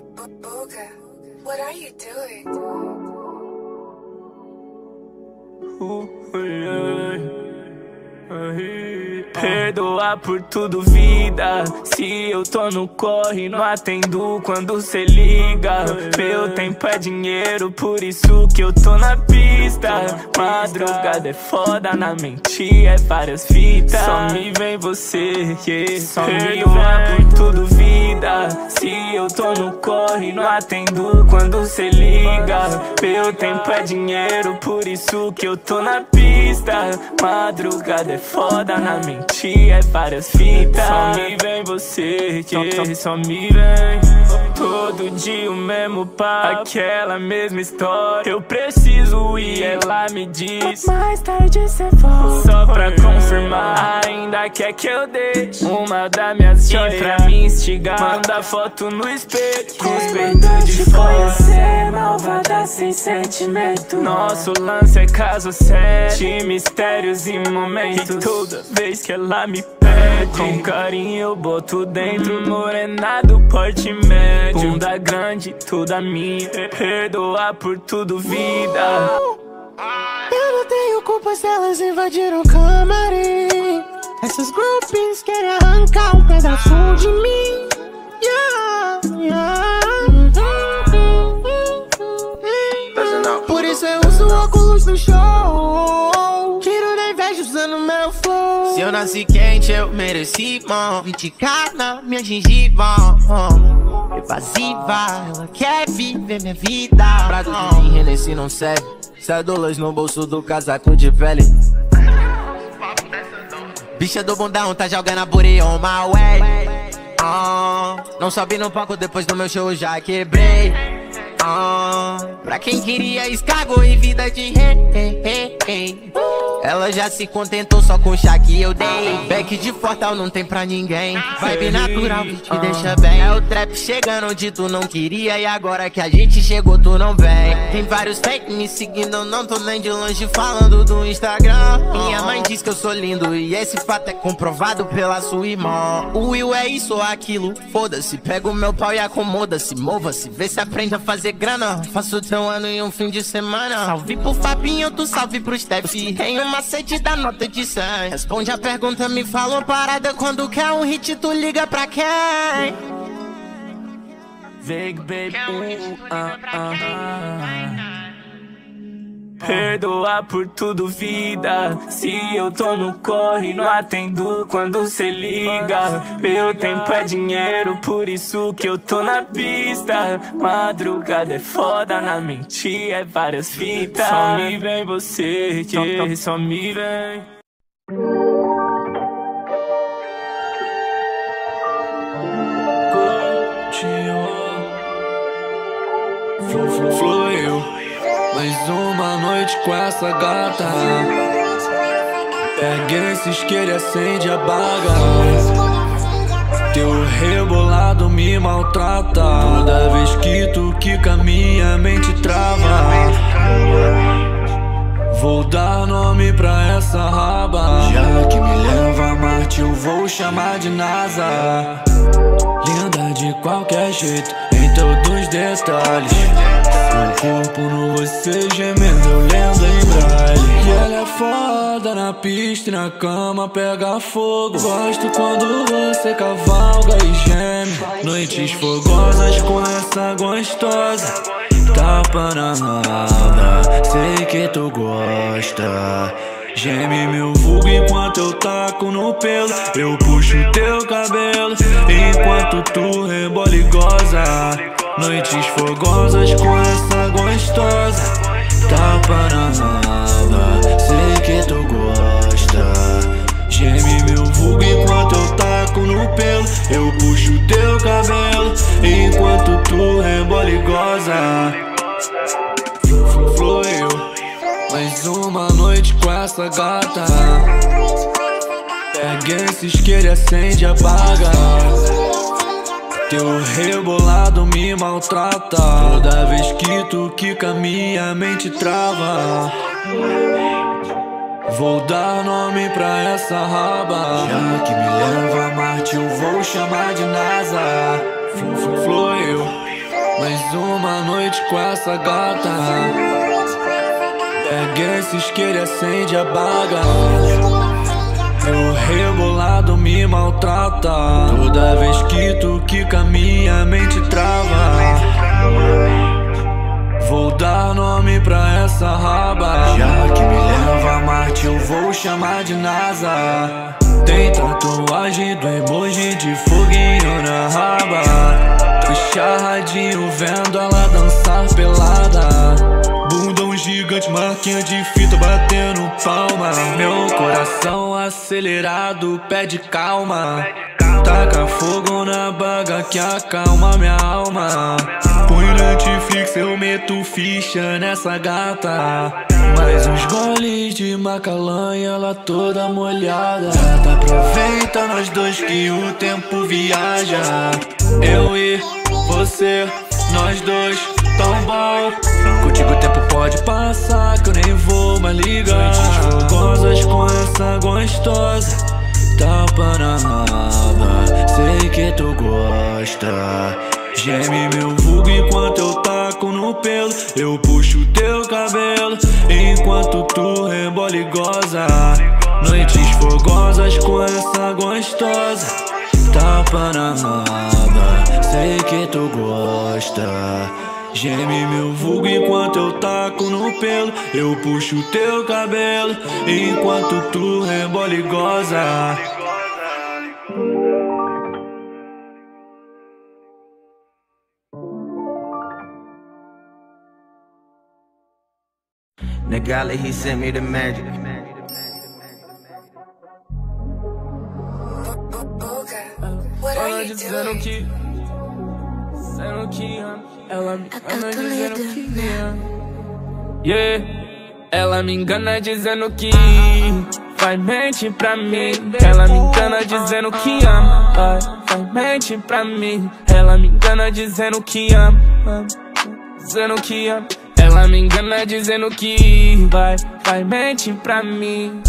What are you doing? Perdoa por tudo, vida. Se eu tô no corre, não atendo quando cê liga. Meu tempo é dinheiro, por isso que eu tô na pista. Madrugada é foda, na mente é várias fitas. Só me vem você, yeah. Só perdoa por tudo, vida. Se eu tô no corre, não atendo quando cê liga. Meu tempo é dinheiro, por isso que eu tô na pista. Madrugada é foda, na mente é várias fitas. Só me vem você, yeah. Só me vem. Todo dia o mesmo papo, aquela mesma história. Eu preciso ir, ela me diz mais tarde cê volta. Só pra confirmar, ainda quer que eu deixe uma das minhas joias pra me instigar. Manda foto no espelho, com os peitos de fora. Você malvada sem sentimento. Nosso lance é caso sério, de mistérios e momentos. E toda vez que ela me pede, com carinho eu boto dentro. Morenado, porte médio, bunda grande, toda minha. Perdoa por tudo, vida. Eu não tenho culpa se elas invadiram o camarim. Essas groupies querem arrancar um pedaço de mim. Yeah, yeah. Por isso eu uso óculos no show. Tiro da inveja usando meu flow. Se eu nasci quente, eu mereci, mano. vinte K na minha gengiva, uh. Evasiva, ela quer viver minha vida. Prato de vinho, Hennessy não serve. Cédulas no bolso do casaco de pele. Bicha do bundão, tá jogando a booty on my way. uh. Não sobe no palco, depois do meu show já quebrei. uh. Pra quem queria escargo e vida de rei, hey, hey, hey. Ela já se contentou só com o chá que eu dei. Back de Fortal não tem pra ninguém. Vibe natural que te deixa bem. É o trap chegando onde tu não queria. E agora que a gente chegou tu não vem. Tem vários fake me seguindo, eu não tô nem de longe falando do Instagram. Minha mãe diz que eu sou lindo e esse fato é comprovado pela sua irmã. O Will é isso ou aquilo, foda-se. Pega o meu pau e acomoda-se. Mova-se, vê se aprende a fazer grana. Faço teu ano em um fim de semana. Salve pro Fabinho, tu salve pro Steph. Tem um macete da nota de cem. Responde a pergunta, me fala uma parada. Quando quer um hit, tu liga pra quem? Veg, baby, uh, uh, uh. Perdoa por tudo, vida. Se eu tô no corre, não atendo quando cê liga. Meu tempo é dinheiro, por isso que eu tô na pista. Madrugada é foda, na mente é várias fitas. Só me vem você, yeah. Só me vem. Flu, flu, fluiu. Mais uma noite com essa gata. Pega esse isqueiro e acende a baga. Teu rebolado me maltrata. Toda vez que tu quica, minha mente trava. Vou dar nome pra essa raba. Já que me leva a Marte, eu vou chamar de NASA. Linda de qualquer jeito, em todos os detalhes. Meu corpo no você gemendo, eu lendo em braille. E ela é foda na pista e na cama pega fogo. Gosto quando você cavalga e geme. Noites fogosas com essa gostosa. Tapa na raba, sei que tu gosta. Geme meu vulgo enquanto eu taco no pelo. Eu puxo teu cabelo enquanto tu rebola e goza. Noites fogosas com essa gostosa. Tapa na raba, sei que tu gosta. Geme meu vulgo enquanto eu taco no pelo. Eu puxo teu cabelo enquanto tu rebola e goza. Fluiu. Mais uma noite com essa gata. Pega esse isqueiro e acende a baga. Teu rebolado me maltrata. Toda vez que tu quica, minha mente trava. Vou dar nome pra essa raba. Já que me leva a Marte, eu vou chamar de NASA. Fluiu. Mais uma noite com essa gata. Pega esse isqueiro e acende a baga. O rebolado me maltrata. Toda vez que tu quica, minha mente trava. Vou dar nome pra essa raba. Já que me leva a Marte, eu vou chamar de NASA. Tem tatuagem do emoji de foguinho na raba. Tô charradinho vendo ela dançar pelada. Bundão gigante, marquinha de fita batendo palma. Meu coração acelerado pede calma. Taca fogo na baga que acalma minha alma. Põe Netflix, eu meto ficha nessa gata. Mais uns goles de Macalã e ela toda molhada. Gata, aproveita nós dois que o tempo viaja. Eu e você, nós dois, tão bom. Contigo o tempo pode passar que eu nem vou mais ligar. Noites fogosas com essa gostosa. Tapa na raba, sei que tu gosta. Geme meu vulgo enquanto eu taco no pelo. Eu puxo teu cabelo enquanto tu rebola e goza. Noites fogosas com essa gostosa. Tapa na raba, sei que tu gosta. Geme meu vulgo enquanto eu taco no pelo. Eu puxo teu cabelo enquanto tu rebola e goza. Nagala, he sent me the magic. Ela dizendo que, dizendo que ela me engana dizendo que yeah, ela me engana dizendo que faz mente pra mim. Ela me engana dizendo que ama, faz mente pra mim. Ela me engana dizendo que ama, dizendo que ama. Ela me engana dizendo que vai, faz mente pra mim.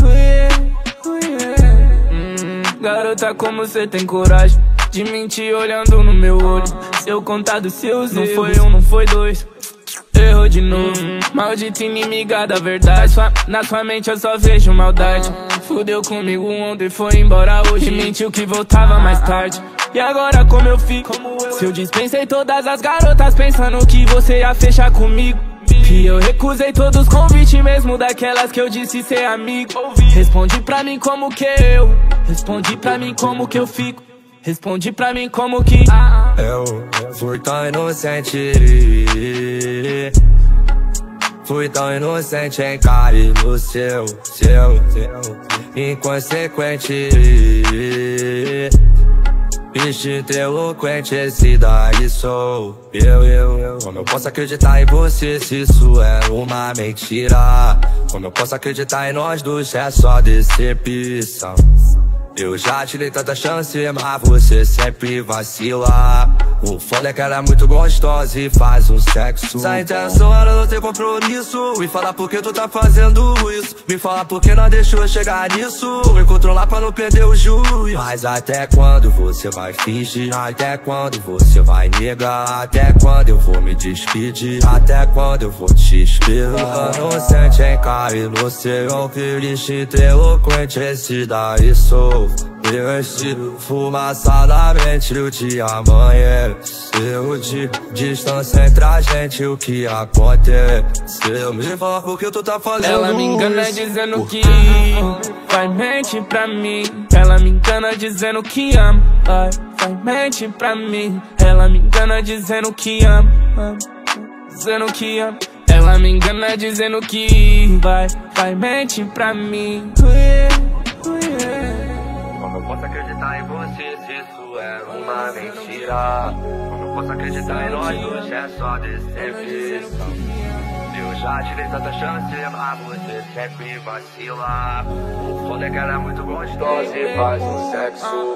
hum, Garota, como cê tem coragem de mentir olhando no meu olho? Se eu contar dos seus não erros, foi um, não foi dois, errou de novo. hum, Maldita inimiga da verdade. Sua, na sua mente eu só vejo maldade. Fudeu comigo ontem, foi embora hoje. Mentiu que voltava mais tarde. E agora como eu fico? Se eu dispensei todas as garotas pensando que você ia fechar comigo. E eu recusei todos os convites, mesmo daquelas que eu disse ser amigo. Responde pra mim como que eu, responde pra mim como que eu fico. Responde pra mim como que eu fui tão inocente. Fui tão inocente em cair no seu, seu, seu inconsequente. Instinto eloquente, esse daí sou eu, eu, eu. Como eu posso acreditar em você se isso é uma mentira? Como eu posso acreditar em nós dois se é só decepção? Eu já te dei tanta chance, mas você sempre vacila. O foda é que ela é muito gostosa e faz um sexo. Se a intenção era não ter compromisso, me fala por que tu tá fazendo isso. Me fala por que não deixou chegar nisso. Me controlar pra não perder o juiz. Mas até quando você vai fingir? Até quando você vai negar? Até quando eu vou me despedir? Até quando eu vou te esperar? Inocente em cair no seu instinto eloquente, esse daí sou eu. Estilo fumaça na mente, o dia amanheceu. De distância entre a gente, o que aconteceu? Me fala por que tu tá fazendo isso. Ela me engana dizendo que faz mente pra mim. Ela me engana dizendo que ama, faz mente pra mim. Ela me engana dizendo que ama, dizendo que ama. Ela me engana dizendo que vai, faz mente pra mim. Como eu posso acreditar em você se isso é uma mentira? Como eu posso acreditar em nós dois é só decepção? Eu já te dei tanta chance, mas você sempre vacila. O foda é que ela é muito gostosa e faz um sexo.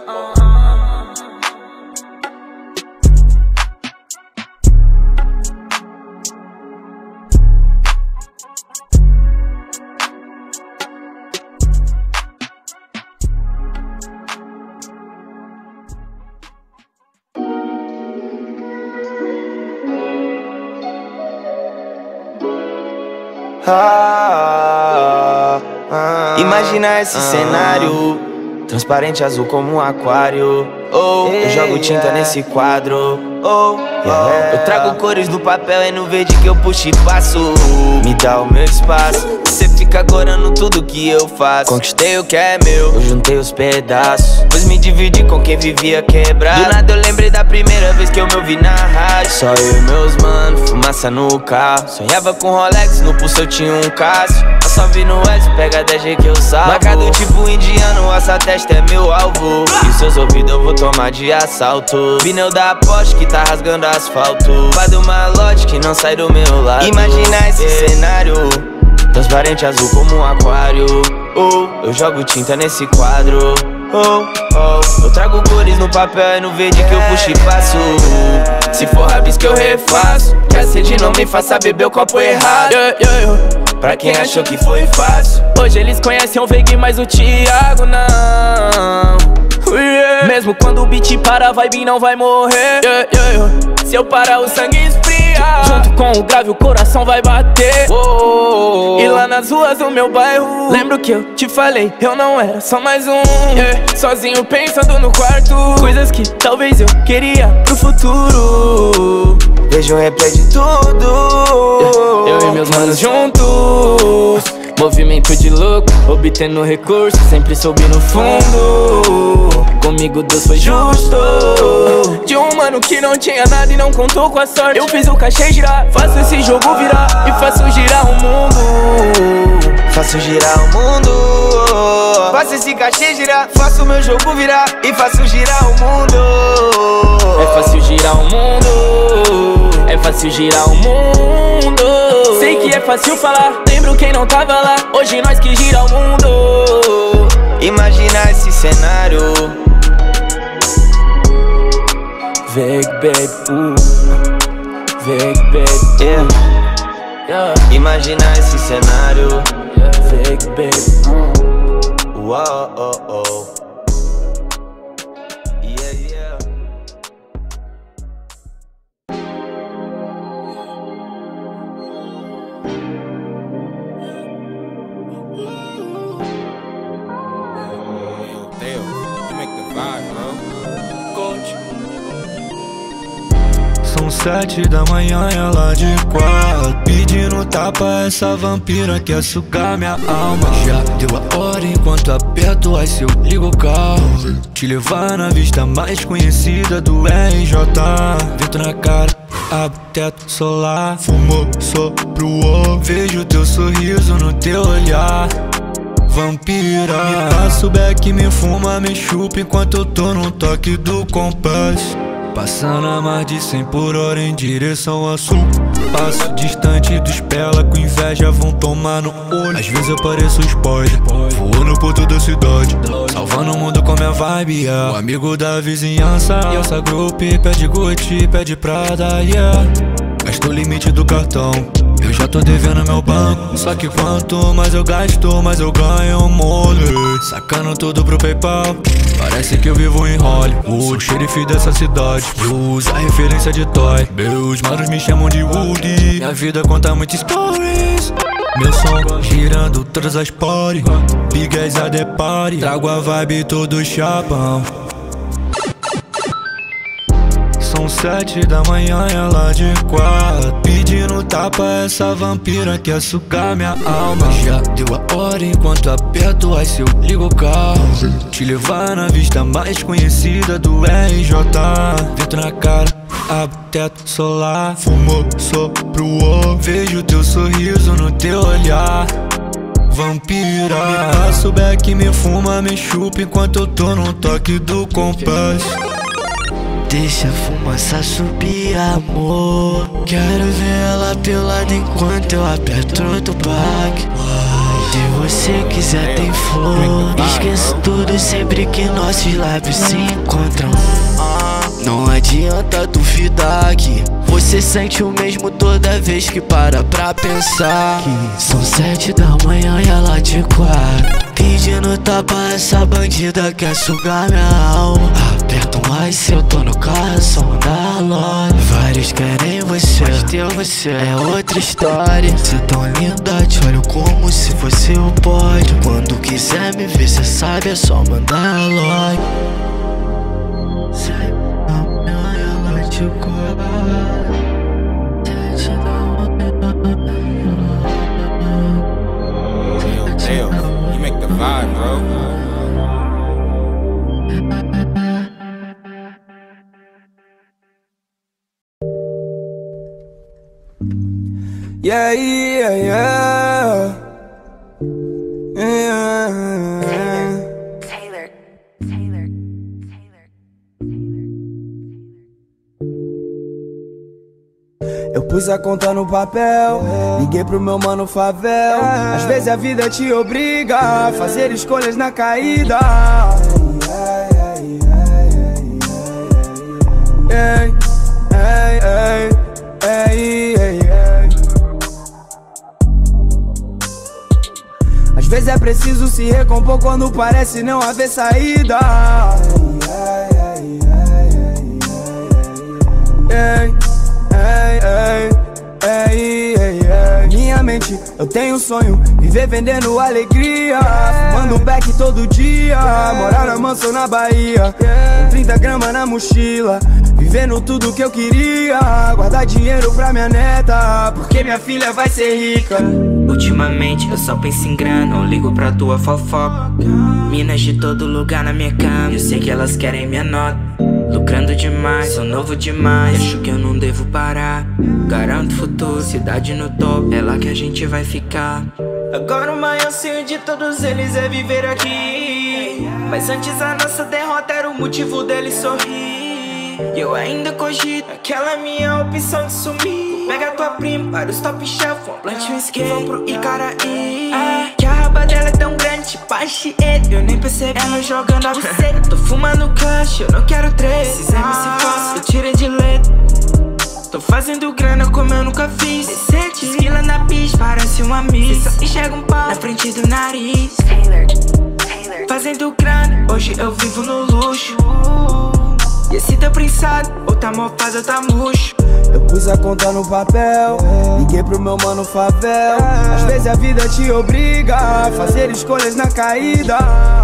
ah, ah, imagina esse ah, cenário, transparente azul como um aquário. Oh, eu jogo tinta nesse quadro. Oh, yeah. Eu trago cores no papel, é no verde que eu puxo e passo. Me dá o meu espaço, cê fica gorando tudo que eu faço. Conquistei o que é meu, eu juntei os pedaços, pois me dividi com quem vivia quebrado. Do nada eu lembrei da primeira vez que eu me ouvi na rádio. Só eu e meus mano, fumaça no carro. Sonhava com Rolex, no pulso eu tinha um Cássio. Eu só vi no S, pega dez G que eu salvo. Marcado tipo indiano, essa testa é meu alvo. E seus ouvidos eu vou tomar de assalto. Pneu da Porsche que tá rasgando asfalto. Vai do malote que não sai do meu lado. Imagina esse yeah. cenário, transparente azul como um aquário. Oh, eu jogo tinta nesse quadro. Oh, oh, eu trago cores no papel, é no verde que eu puxo e passo. Se for rabisco eu refaço, que a sede não me faça beber o copo errado. yeah, yeah, yeah. Pra quem achou que foi fácil, hoje eles conhecem o Veiga, mas o Thiago não. Yeah. Mesmo quando o beat para, a vibe não vai morrer. yeah, yeah, yeah. Se eu parar o sangue esfria, junto com o grave o coração vai bater. oh. E lá nas ruas do meu bairro, lembro que eu te falei, eu não era só mais um. yeah. Sozinho pensando no quarto, coisas que talvez eu queria pro futuro. Vejo um replay de tudo. yeah. Eu e meus manos juntos, movimento de louco, obtendo recurso, sempre soube no fundo. Comigo Deus foi justo. De um mano que não tinha nada e não contou com a sorte, eu fiz o cachê girar, faço esse jogo virar e faço girar o mundo. Faço girar o mundo. Faço esse cachê girar, faço o meu jogo virar e faço girar o mundo. É fácil girar o mundo, é fácil girar o mundo. Sei que é fácil falar, lembro quem não tava lá, hoje nós que gira o mundo. Imagina esse cenário, Veig, baby, uh. Veig, baby, yeah. Yeah. Imagina esse cenário, yeah. Veig, baby, uh. Uau, oh, oh. Yeah, yeah. São sete da manhã, ela de quatro, pedindo tapa, essa vampira quer sugar minha alma. Já deu a hora enquanto aperto, aí se eu ligo o carro, te levar na vista mais conhecida do R J. Vento na cara, abro teto solar, fumou, sopro o ovo, vejo teu sorriso no teu olhar. Vampira, me passa o beck, me fuma, me chupa enquanto eu tô no toque do compasso. Passando a mais de cem por hora em direção ao sul. Passo distante dos pela, com inveja vão tomar no olho. Às vezes eu pareço spoiler, voo no porto da cidade, salvando o mundo com minha vibe, yeah. O amigo da vizinhança, e essa group pede Gucci, pede Prada, yeah. Gastou o limite do cartão, eu já tô devendo meu banco. Só que quanto mais eu gasto, mais eu ganho mole. Sacando tudo pro PayPal, parece que eu vivo em Hollywood. O xerife dessa cidade usa a referência de toy. Meus manos me chamam de Woody. Minha vida conta muitas stories. Meu som girando todas as party. Big as a the party. Trago a vibe todo chapão. São sete da manhã, ela de quatro, pedindo tapa, essa vampira quer sugar minha alma. Já deu a hora enquanto aperto, aí se eu ligo o carro, te levar na vista mais conhecida do R J. Vento na cara, abro teto solar, fumou, sopro o ovo, vejo teu sorriso no teu olhar. Vampira, me passa o beck, me fuma, me chupa enquanto eu tô no toque do compasso. Deixa a fumaça subir, amor. Quero ver ela pelada enquanto eu aperto no tupac. Se você quiser tem flor. Esqueço tudo sempre que nossos lábios se encontram. Não adianta duvidar que você sente o mesmo toda vez que para pra pensar. São sete da manhã e ela de quatro, pedindo tapa, essa bandida quer sugar minha alma. Aperta perguntam, mas se eu tô no carro, só mandar logo. Vários querem você, mas teu você é outra história. Cê tão linda, te olho como se fosse o pódio. Quando quiser me ver, cê sabe, é só mandar logo. Cê ama ela te cobra. Damn, you make the vibe, bro. Yeah, yeah, yeah. Yeah. Taylor, Taylor, Eu pus a conta no papel, liguei pro meu mano Favel. Às vezes a vida te obriga a fazer escolhas na caída. Ei, ei, ei, ei, ei, ei. Às vezes é preciso se recompor quando parece não haver saída. Ei, ei, ei, ei, ei, ei. Minha mente, eu tenho um sonho, viver vendendo alegria, fumando beck todo dia, morar na mansão na Bahia, com trinta gramas na mochila, vivendo tudo que eu queria, guardar dinheiro pra minha neta, porque minha filha vai ser rica. Ultimamente eu só penso em grana, não ligo pra tua fofoca. Minas de todo lugar na minha cama, eu sei que elas querem minha nota. Lucrando demais, sou novo demais, acho que eu não devo parar. Garanto futuro, cidade no topo, é lá que a gente vai ficar. Agora o maior sonho de todos eles é viver aqui, mas antes a nossa derrota era o motivo deles sorrir. E eu ainda cogito aquela minha opção de sumir. Pega tua prima para os top shelf, um plant um skate, vão pro Icaraí. Ah, que a raba dela é tão grande, tipo a Chieta, eu nem percebi ela jogando a buceta. Tô fumando cash, eu não quero três. Esses M C falsos, eu tirei de letra. Tô fazendo grana como eu nunca fiz. Decente, esquila na pista, parece uma miss. Só enxerga um pau na frente do nariz. Taylor, Taylor. Fazendo grana, hoje eu vivo no luxo. E esse teu prensado, ou tá mofado ou tá murcho. Eu pus a conta no papel, liguei pro meu mano Favel. Às vezes a vida te obriga a fazer escolhas na caída.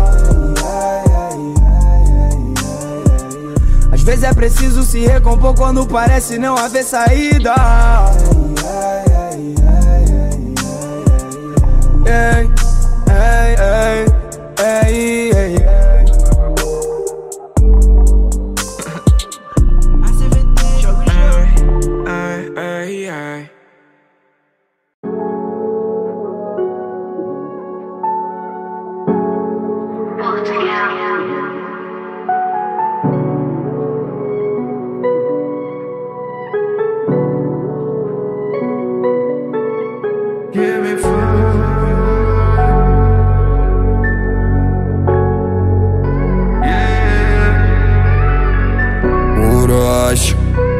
Às vezes é preciso se recompor quando parece não haver saída. Ei, ei, ei, ei, ei, ei. Ai, ai. Give me food. Yeah. Orochi.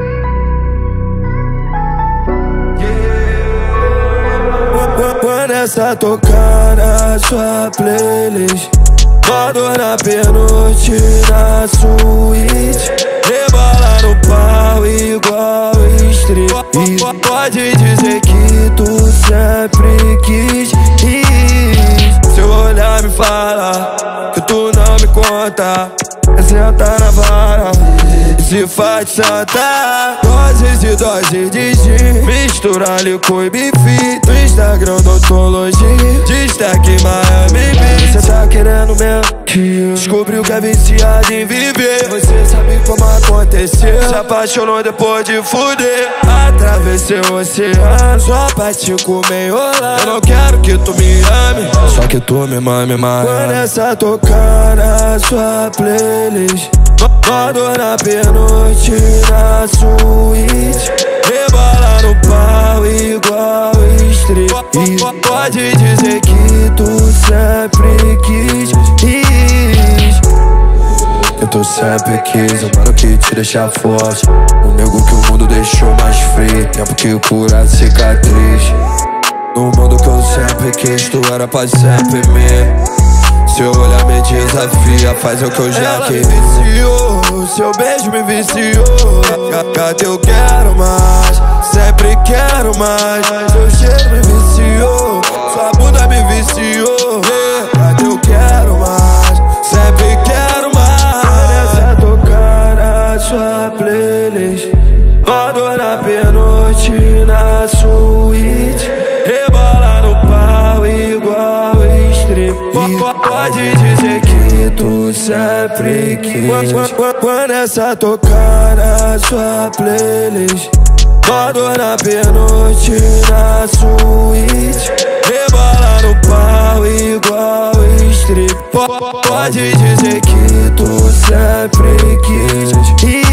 Quando essa tocar na sua playlist, mando na pernoite na suíte, rebola no pau igual street. E pode dizer que tu sempre quis. E seu olhar me fala que tu não me conta, senta na vara e se faz santa. Doses e doses de gin, mistura licor e bife. No Instagram odontologia, destaque Miami Beach. Cê tá querendo mesmo que eu descobriu que é viciado em viver. Você sabe como aconteceu, se apaixonou depois de fuder. Atravessei o oceano só pra te comer enrolar. Eu não quero que tu me ame, só que tu me mame mais. Quando essa tocar na sua playlist, mando na pernoite na suíte, rebola no pau igual street. E pode dizer que tu sempre quis. Eu tô sempre quis, um mano que te deixa forte, um nego que o mundo deixou mais frio, tempo que cura a cicatriz. No mundo que eu sempre quis, tu era pra sempre me. Seu olhar me desafia, faz o que eu já Ela quis. me viciou, seu beijo me viciou. Cadê eu quero mais, sempre quero mais. Seu cheiro me viciou, sua bunda me viciou. Cadê eu quero mais, sempre quero mais. Essa tocar na sua playlist, rodo na pernoite na suíte, rebola no pau igual strip. Pode dizer que tu sempre quis. Quando essa tocar na sua playlist, rodo na pernoite na suíte, rebola no pau igual strip. Pode dizer que tu sempre quis.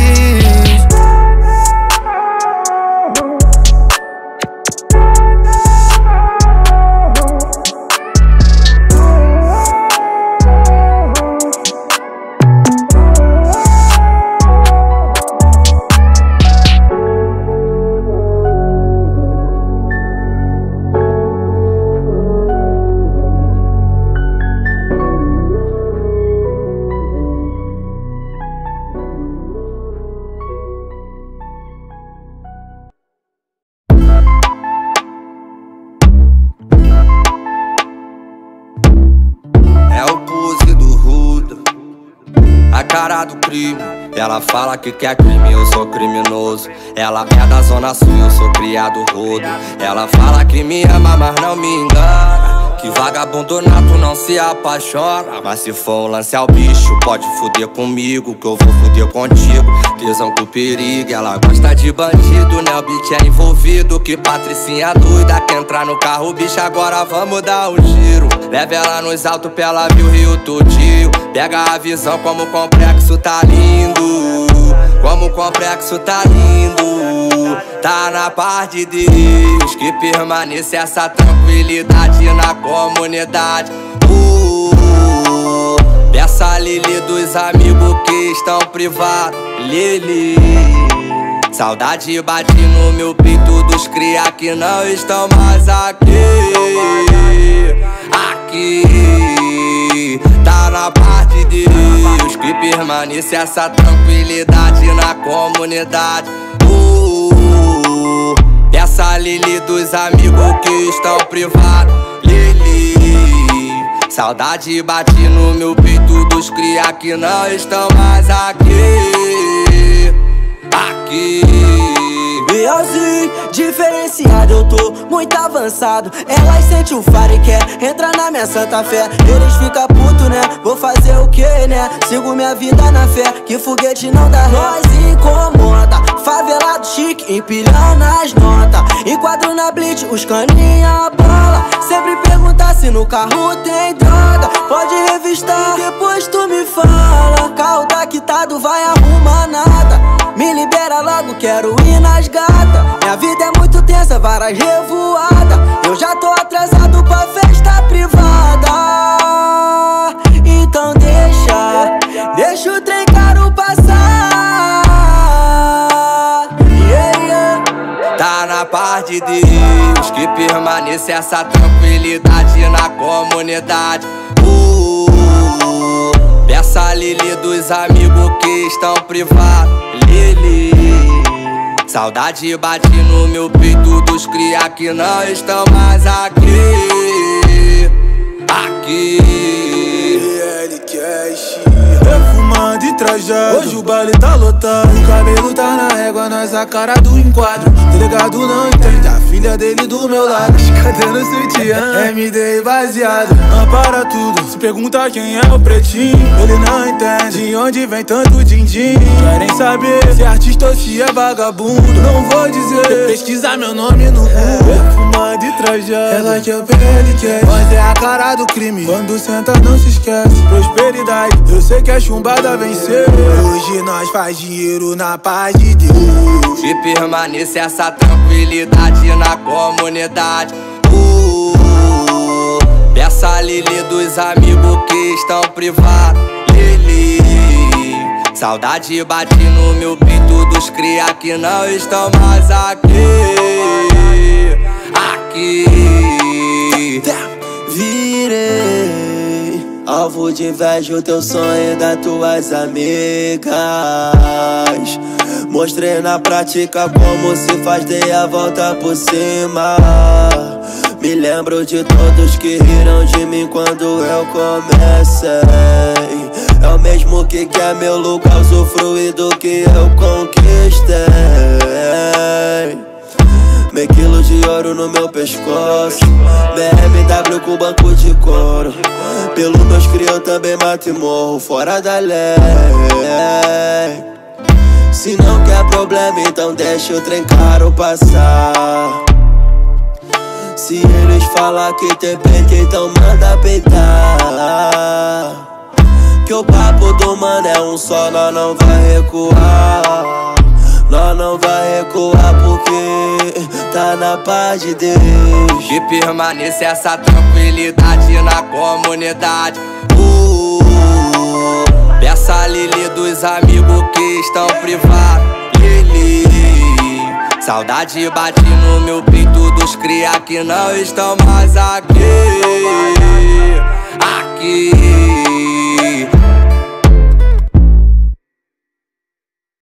Cara do crime, ela fala que quer crime, eu sou criminoso. Ela é da zona sul, eu sou criado rodo. Ela fala que me ama, mas não me engana, que vagabundo nato não se apaixona. Mas se for um lance ao bicho, pode fuder comigo, que eu vou fuder contigo. Tesão com perigo, ela gosta de bandido, né? O beat é envolvido, que patricinha doida. Quer entrar no carro, bicho, agora vamos dar um giro. Leva ela nos altos pra ela ver o Rio todinho. Pega a visão como o complexo tá lindo, como o complexo tá lindo. Tá na paz de Deus, que permaneça essa tranquilidade na comunidade. uh, Peça a Lili dos amigos que estão privados. Lili, saudade bate no meu peito dos cria que não estão mais aqui. Aqui tá na paz de Deus, que permaneça essa tranquilidade na comunidade. uh, Peça a Lili dos amigos que estão privados. Lili, saudade bate no meu peito dos cria que não estão mais aqui. Aqui B O Z, diferenciado, eu tô muito avançado. Elas sentem o faro e quer entrar na minha santa fé. Eles ficam puto, né? Vou fazer o que, né? Sigo minha vida na fé, que foguete não dá ré. Nós incomoda, favelado chique, empilhando as notas. Enquadro na blitz, os caninha bola. Sempre perguntar se no carro tem droga. Pode revistar, depois tu me fala. Carro tá quitado, vai arrumar nada. Me libera logo, quero ir nas gatas. Minha vida é muito tensa, várias revoadas. Eu já tô atrasado pra festa privada. Então deixa, deixa o trem caro passar. Yeah, yeah. Tá na paz de Deus, que permaneça essa tranquilidade na comunidade. uh, Peça a Lili dos amigos que estão privados. Lili, saudade bate no meu peito dos cria que não estão mais aqui. Aqui perfumado e trajado, hoje o baile tá lotado. O cabelo tá na régua, nós a cara do enquadro. Delegado não entende, a filha dele do meu lado. Cadê no sutiã? M D baseado, não para tudo. Se pergunta quem é o pretinho, ele não entende de onde vem tanto din-din. Querem saber se é artista ou se é vagabundo. Não vou dizer, pesquisar meu nome no Google. Perfumado e trajado, ela que é o P L quer. Nós é a cara do crime, quando senta não se esquece. Prosperidade, eu sei que a chumbada venceu. Hoje nós faz dinheiro na paz de Deus, que permaneça essa tranquilidade na comunidade. uh, Peça a Lili dos amigos que estão privados. Lili, saudade bate no meu peito dos cria que não estão mais aqui. Aqui virei alvo de inveja o teu sonho das tuas amigas. Mostrei na prática como se faz, dei a volta por cima. Me lembro de todos que riram de mim quando eu comecei. É o mesmo que quer meu lugar, usufruir do que eu conquistei. Meio quilo de ouro no meu pescoço, B M W com banco de couro. Pelo meus cria eu também mato e morro fora da lei. Se não quer problema, então deixa o trem caro passar. Se eles falar que tem peito, então manda peitar. Que o papo do mano é um só, nós não vai recuar. Nós não vai recuar porque tá na paz de Deus. Que permaneça essa tranquilidade na comunidade. uh, Peça a Lili dos amigos que estão privados. Lili, saudade bate no meu peito dos cria que não estão mais aqui. Aqui